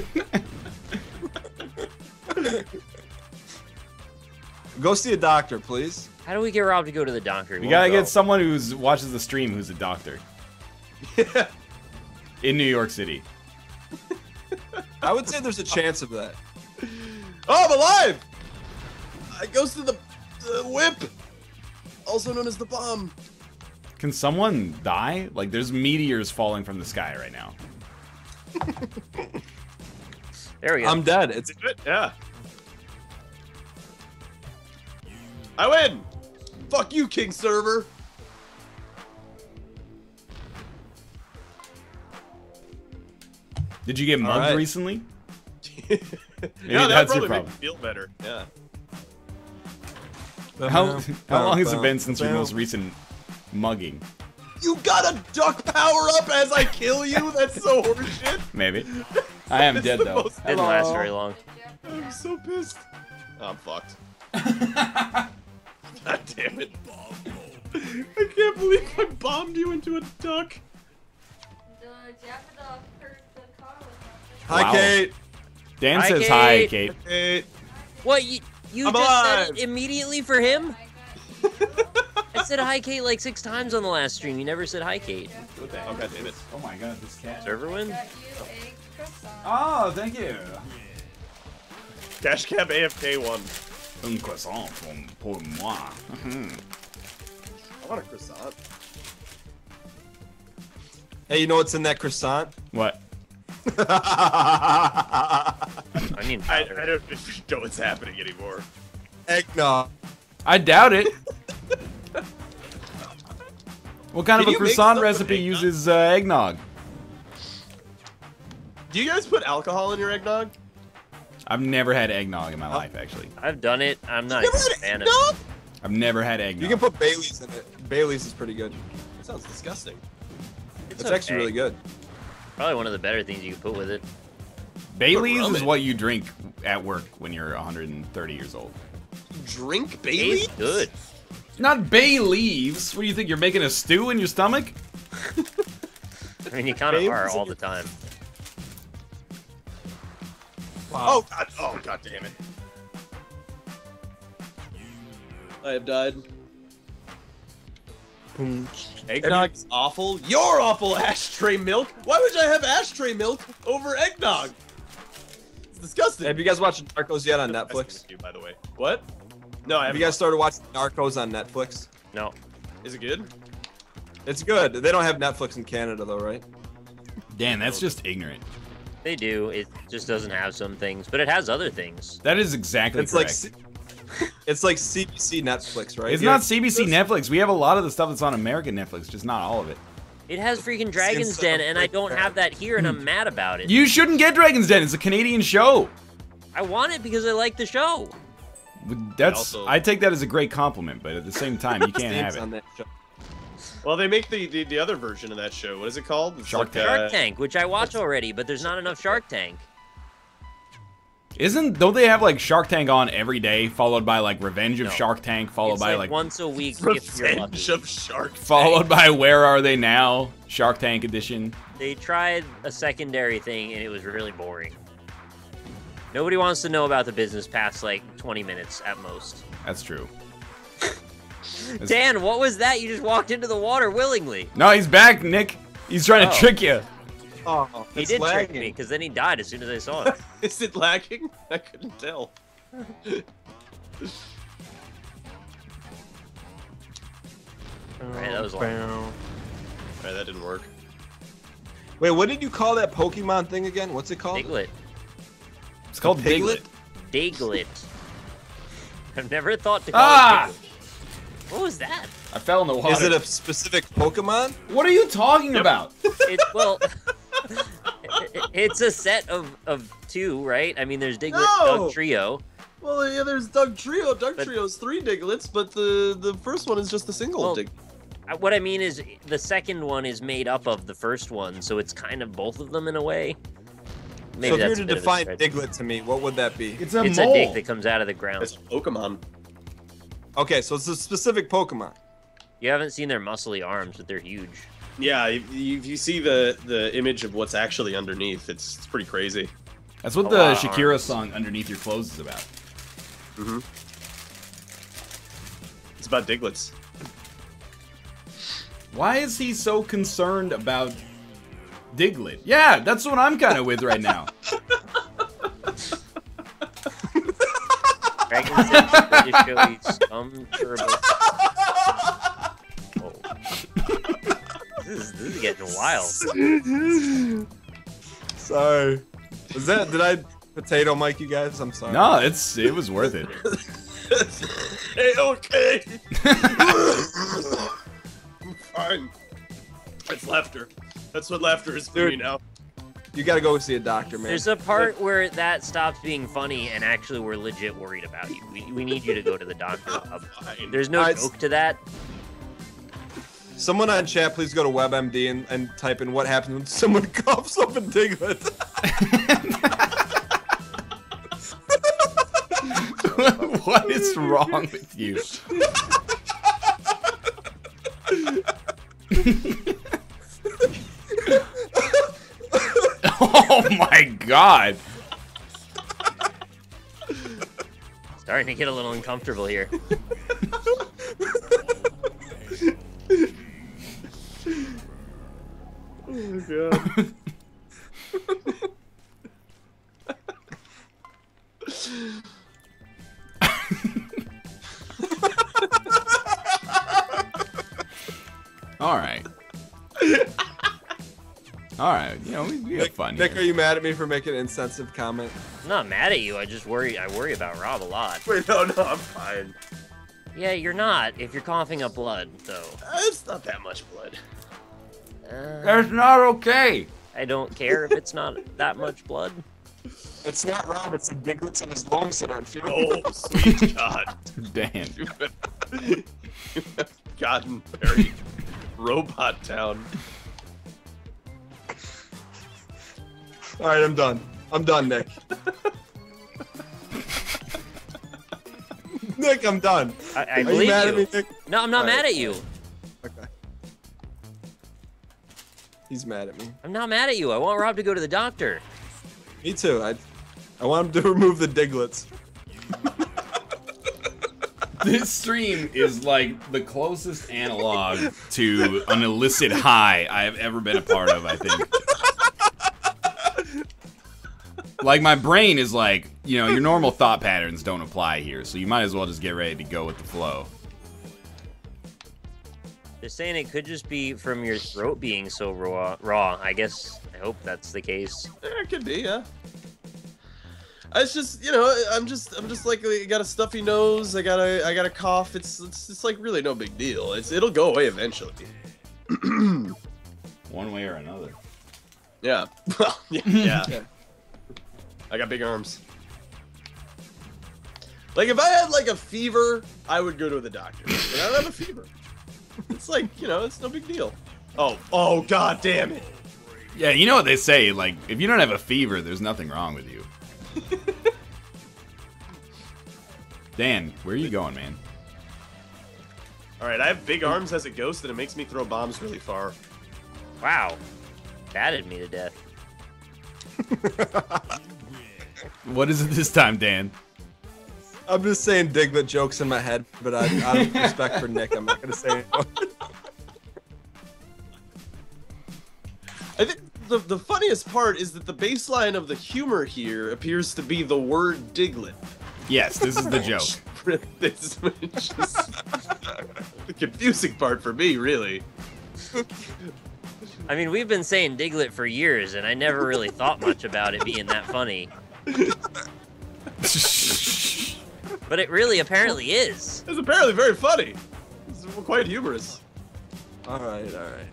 Go see a doctor, please. How do we get Rob to go to the doctor? we gotta get someone who's watches the stream who's a doctor in New York City. I would say there's a chance of that. Oh, I'm alive! I goes to the, the whip, also known as the bomb. Can someone die? Like, there's meteors falling from the sky right now. There we go. I'm dead. It's Good, yeah. I win! Fuck you, King Server! Did you get mugged right. recently? yeah, that that's probably your made problem. me feel better. Yeah. How, how long has it been since your most recent mugging? You got a duck power up as I kill you? That's so horseshit. Maybe. I am That's dead the though. most- Didn't last very long. I'm so pissed. Oh, I'm fucked. God damn it. I can't believe I bombed you into a duck. Hi, Wow. Kate. Dan Hi, says hi, Kate. Kate. Kate. What, you, you I'm just alive. said it immediately for him? I said hi, Kate, like six times on the last stream. You never said hi, Kate. Oh, God damn it. Oh my god, this cat. Server win? Oh, thank you. Cash Cab A F K one. Un croissant pour, pour moi. I want a croissant. Hey, you know what's in that croissant? What? I mean, I, I don't know what's happening anymore. Eggnog. I doubt it. What kind Can of a you make croissant stuff with recipe eggnog? uses uh, eggnog? Do you guys put alcohol in your eggnog? I've never had eggnog in my life, actually. I've done it. I'm not Never even a had fan of eggnog? it. I've never had eggnog. You can put Bailey's in it. Bailey's is pretty good. That sounds disgusting. It's, It's actually okay. really good. Probably one of the better things you can put with it. Bailey's rum is in. what you drink at work when you're one hundred thirty years old. Drink Bailey? Tastes good. Not bay leaves. What do you think? You're making a stew in your stomach? I mean, you kind of Bailey's are in all your- the time. Oh god! Oh god damn it! I have died. Eggnog is awful. You're awful, ashtray milk. Why would I have ashtray milk over eggnog? It's disgusting. Have you guys watched Narcos yet on Netflix? You, by the way. What? No, I Have haven't. you guys started watching Narcos on Netflix? No. Is it good? It's good. They don't have Netflix in Canada though, right? Dan, that's just ignorant. They do. It just doesn't have some things, but it has other things. That is exactly It's like correct. C- it's like C B C Netflix, right? It's Yeah. not C B C Netflix. We have a lot of the stuff that's on American Netflix, just not all of it. It has freaking Dragon's Since Den, I'm and I don't like have that here, and I'm mad about it. You shouldn't get Dragon's Den. It's a Canadian show. I want it because I like the show. That's Also- I take that as a great compliment, but at the same time, you can't have Names on it. that show. Well, they make the, the the other version of that show. What is it called? It's Shark like, Tank. uh, Shark Tank, which I watch already, but there's not enough Shark Tank. Isn't don't they have like Shark Tank on every day, followed by like Revenge of No. Shark Tank, followed It's by like, like, once a week if you're Revenge lucky. of Shark. followed by Where Are They Now? Shark Tank edition. They tried a secondary thing, and it was really boring. Nobody wants to know about the business past like twenty minutes at most. That's true. It's- Dan, what was that? You just walked into the water willingly. No, he's back, Nick. He's trying to Oh. trick you. Oh, He it's did lagging. trick me, because then he died as soon as I saw it. Is it lagging? I couldn't tell. Right, that was long. Alright, that didn't work. Wait, what did you call that Pokemon thing again? What's it called? Diglett. It's called Piglet? Diglett. Diglett. I've never thought to call Ah! it Diglett. What was that? I fell in the water. Is it a specific Pokemon? What are you talking about? It, well, it's a set of, of two, right? I mean, there's Diglett No! Dug Trio. Well, yeah, there's Doug Trio. Doug But- Trio's three Diglets, but the the first one is just a single Well, Dig. Uh, What I mean is, the second one is made up of the first one, so it's kind of both of them in a way. Maybe so if you were that's to a bit of a define stretch. Diglett to me, what would that be? It's a It's mole. a dick that comes out of the ground. It's Pokemon. Okay, so it's a specific Pokemon. You haven't seen their muscly arms, but they're huge. Yeah, if you, if you see the the image of what's actually underneath, it's, it's pretty crazy. That's what A the lot of Shakira arms. song "Underneath Your Clothes" is about. Mm-hmm. It's about Diglets. Why is he so concerned about Diglett? Yeah, that's what I'm kind of with right now. Dragon said to show you some turbo. Oh. This is, this is getting wild. Sorry. Was that? Did I potato mic you guys? I'm sorry. No, it's it was worth it. Hey, okay. Fine. It's laughter. That's what laughter is for Dude. me now. You gotta go see a doctor, man. There's a part where that stops being funny, and actually we're legit worried about you. We, we need you to go to the doctor. Rob. Fine. There's no Alright. joke to that. Someone on chat, please go to WebMD and, and type in what happens when someone coughs up a Diglett. What is wrong with you? Oh my god. Starting to get a little uncomfortable here. Oh, God. All right. All right. You know, we, we have fun Nick, here. are you mad at me for making an insensitive comment? I'm not mad at you. I just worry. I worry about Rob a lot. Wait, no, no, I'm fine. Yeah, you're not. If you're coughing up blood, though. Uh, It's not that much blood. Uh, That's not okay. I don't care if it's not that much blood. It's not Rob, it's the Diglets in his lungs that aren't feeling. Oh, sweet God. Damn. You have gotten very robot town. Alright, I'm done. I'm done, Nick. Nick, I'm done. I, I Are you believe mad you. at me, Nick? No, I'm not Alright. mad at you. Okay. He's mad at me. I'm not mad at you. I want Rob to go to the doctor. Me too. I, I want him to remove the Diglets. This stream is like the closest analog to an illicit high I have ever been a part of, I think. Like, my brain is like, you know, your normal thought patterns don't apply here, so you might as well just get ready to go with the flow. They're saying it could just be from your throat being so raw. Raw. I guess. I hope that's the case. Yeah, it could be, yeah. It's just, you know, I'm just, I'm just like, I got a stuffy nose, I got a, I got a cough. It's, it's, it's like really no big deal. It's, it'll go away eventually. One way or another. Yeah. Well, yeah. yeah. I got big arms. Like, if I had, like, a fever, I would go to the doctor. But I don't have a fever. It's like, you know, it's no big deal. Oh, oh, god damn it. Yeah, you know what they say, like, if you don't have a fever, there's nothing wrong with you. Dan, where are you going, man? Alright, I have big arms as a ghost, and it makes me throw bombs really far. Wow. Batted me to death. What is it this time, Dan? I'm just saying Diglett jokes in my head, but I, out of respect for Nick, I'm not gonna say it. I think the, the funniest part is that the baseline of the humor here appears to be the word Diglett. Yes, this is the joke. This which is the confusing part for me, really. I mean, we've been saying Diglett for years, and I never really thought much about it being that funny. But it really apparently is. It's apparently very funny. It's quite humorous. Alright, alright.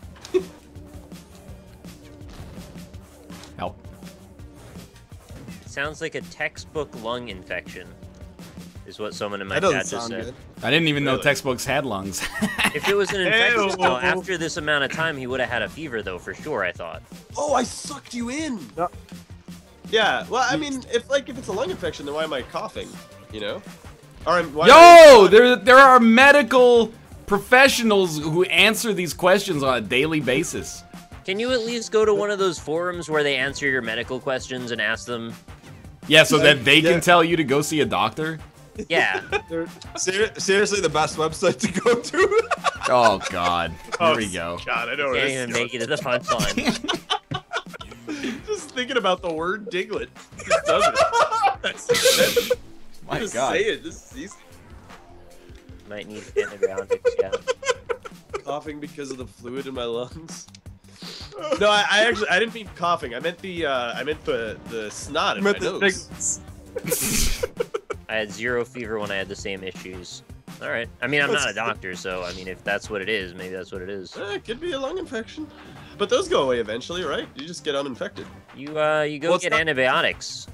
Help. Sounds like a textbook lung infection, is what someone in my That doesn't chat just sound said. good. I didn't even know Really? textbooks had lungs. If it was an infection, Ew. though, after this amount of time, he would have had a fever, though, for sure, I thought. Oh, I sucked you in. Yeah. Well, I mean, if like if it's a lung infection, then why am I coughing? You know? Or I'm, why am Yo, I- there there are medical professionals who answer these questions on a daily basis. Can you at least go to one of those forums where they answer your medical questions and ask them? Yeah, so that they Yeah. can tell you to go see a doctor. Yeah. They're ser- seriously the best website to go to. Oh God, here Oh, we go. God, I know where Can't this even is make it to the punchline. going. Just thinking about the word Diglett just does it. That's, that's, My just God. say it. This is easy. Might need antibiotics, yeah. Coughing because of the fluid in my lungs. No, I, I actually I didn't mean coughing. I meant the uh, I meant the the snot in my Met the nose. I had zero fever when I had the same issues. All right. I mean, I'm not a doctor, so I mean, if that's what it is, maybe that's what it is. Eh, it could be a lung infection, but those go away eventually, right? You just get uninfected. You uh, you go Well, it's get not- antibiotics.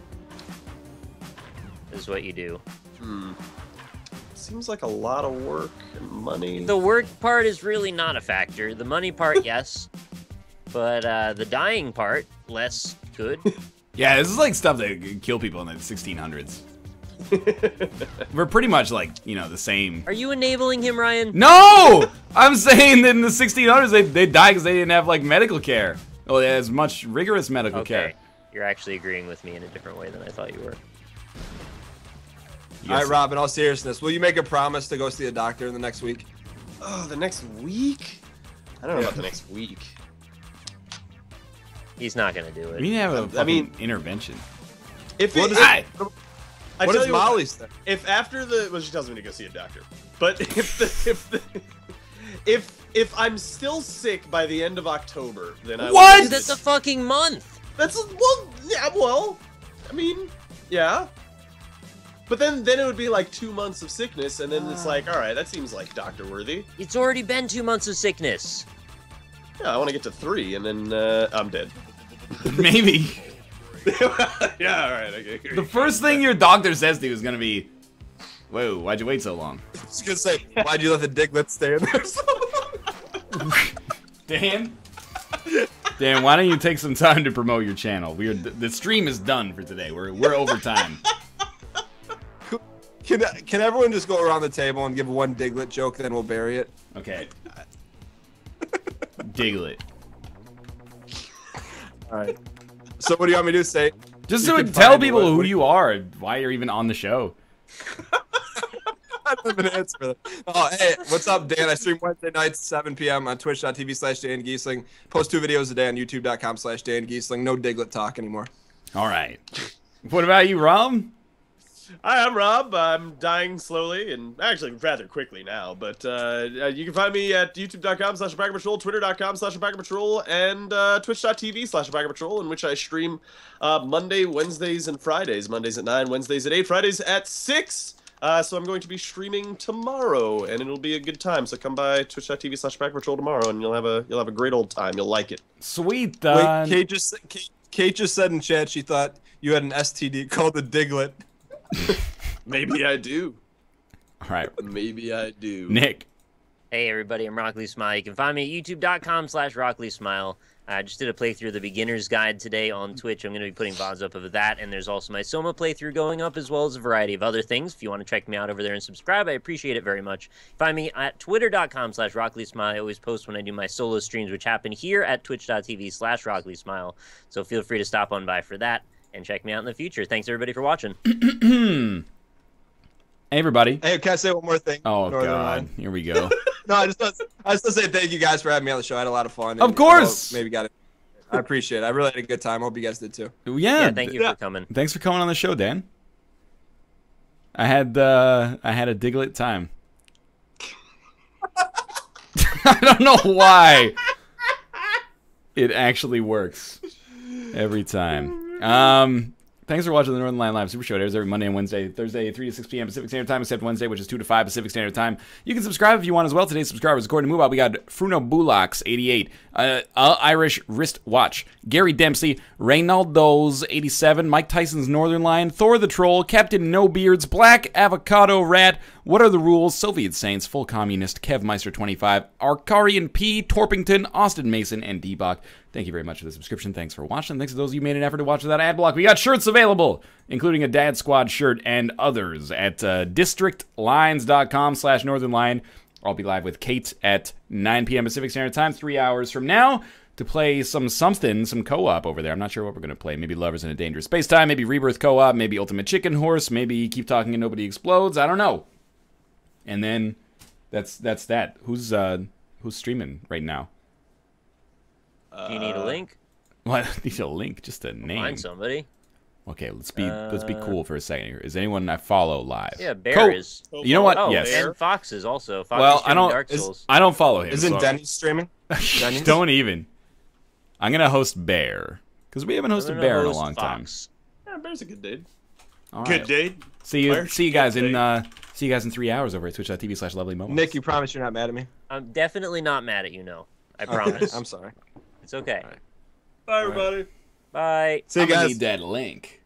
Is what you do. Hmm. Seems like a lot of work and money. The work part is really not a factor. The money part, yes, but uh, the dying part, less good. Yeah, this is like stuff that could kill people in the sixteen hundreds. We're pretty much like, you know, the same. Are you enabling him, Ryan? No! I'm saying that in the sixteen hundreds, they, they died because they didn't have, like, medical care. Well, they had as much rigorous medical Okay. care. You're actually agreeing with me in a different way than I thought you were. You All right, guys- Rob, in all seriousness, will you make a promise to go see a doctor in the next week? Oh, the next week? I don't know about the next week. He's not gonna do We it. need to have a I fucking mean- intervention. If What it, is if- Hi. I What tell does you what, Molly say? if after the well, she tells me to go see a doctor. But if the, if the, if if I'm still sick by the end of October, then I What? Will, That's a fucking month. that's well, yeah, well, I mean, yeah. But then then it would be like two months of sickness, and then it's like, all right, that seems like doctor worthy. It's already been two months of sickness. Yeah, I want to get to three, and then uh, I'm dead. Maybe. Yeah, all right, okay. The first thing your doctor says to you is going to be, whoa, why'd you wait so long? I was gonna say, why'd you let the Diglett stay in there so long? Dan? Dan, why don't you take some time to promote your channel? We are the stream is done for today. We're we're over time. Can, can everyone just go around the table and give one Diglett joke, then we'll bury it? Okay. Diglett. All right. So what do you want me to say? Just You to can tell find me. people What- who what- you are, why you're even on the show. I don't have an answer for that. Oh, hey, what's up, Dan? I stream Wednesday nights, seven p m on twitch.tv slash Dan Giesling. Post two videos a day on youtube.com slash Dan Giesling. No Diglett talk anymore. All right. What about you, Rom? Hi, I'm Rob. I'm dying slowly and actually rather quickly now. But uh, you can find me at youtube.com slash Alpaca Patrol, twitter.com slash Alpaca Patrol, and uh, twitch.tv slash Alpaca Patrol, in which I stream uh, Monday, Wednesdays, and Fridays. Mondays at nine, Wednesdays at eight, Fridays at six. Uh, so I'm going to be streaming tomorrow, and it'll be a good time. So come by twitch.tv slash Alpaca Patrol tomorrow, and you'll have a you'll have a great old time. You'll like it. Sweet. Wait, Uh, Kate just Kate, Kate just said in chat she thought you had an S T D called the Diglett. Maybe I do. all right. Maybe I do. Nick. Hey everybody, I'm Rockly Smile. You can find me at youtube.com slash Rockly Smile. I just did a playthrough of the beginner's guide today on Twitch. I'm going to be putting V O Ds up of that, and there's also my Soma playthrough going up, as well as a variety of other things. If you want to check me out over there and subscribe, I appreciate it very much. Find me at twitter.com slash Rockly Smile. I always post when I do my solo streams, which happen here at twitch.tv slash Rockly Smile. So feel free to stop on by for that and check me out in the future. Thanks everybody for watching. Hey, everybody. Hey, can I say one more thing? Oh, Northern God. Ireland? Here we go. No, I just want, I just want to say thank you guys for having me on the show. I had a lot of fun. Of and course. I Maybe got it. I appreciate it. I really had a good time. Hope you guys did too. Yeah. Yeah, thank you Yeah. for coming. Thanks for coming on the show, Dan. I had uh, I had a Diglett time. I don't know why. It actually works every time. Um, thanks for watching the Northern Line Live Super Show. It airs every Monday and Wednesday, Thursday, three to six p m Pacific Standard Time, except Wednesday, which is two to five Pacific Standard Time. You can subscribe if you want as well. Today's subscribers, according to MoveOut, we got Fruno Bulox, eighty-eight, Uh, uh, Irish Wristwatch, Gary Dempsey, Reynaldo's eighty-seven, Mike Tyson's Northern Lion, Thor the Troll, Captain No Beards, Black Avocado Rat, What Are the Rules, Soviet Saints, Full Communist, Kev Meister twenty-five, Arcarian P, Torpington, Austin Mason, and D-Bach. Thank you very much for the subscription. Thanks for watching. Thanks to those of you who made an effort to watch without ad block. We got shirts available, including a Dad Squad shirt and others at uh, districtlines.com slash Northern Line. I'll be live with Kate at nine p.m. Pacific Standard Time, three hours from now, to play some something, some co-op over there. I'm not sure what we're going to play. Maybe Lovers in a Dangerous Space Time, maybe Rebirth co-op, maybe Ultimate Chicken Horse, maybe Keep Talking and Nobody Explodes. I don't know. And then that's that's that. Who's uh who's streaming right now? Do you need a link? What? I need a link, just a name. Find somebody. Okay, let's be uh, let's be Uh, cool for a second here. Is anyone I follow live? Yeah, Bear Co- is. You know what? Oh, yes. and Fox is also. Fox Well, is I streaming don't. Dark is- Souls. I don't follow him. Isn't so- Denny streaming? Denny's? Don't even. I'm gonna host Bear because we haven't I'm hosted gonna Bear in a host long time. Fox. Yeah, Bear's a good dude. All Good right. dude. See you. Bear, See you guys good in. day. Uh, see you guys in three hours over at twitch.tv slash lovely moments. Nick, you promise you're not mad at me? I'm definitely not mad at you, no. I promise. I'm sorry. It's okay. All right. Bye, everybody. Bye. See you I'm gonna guys. need that link.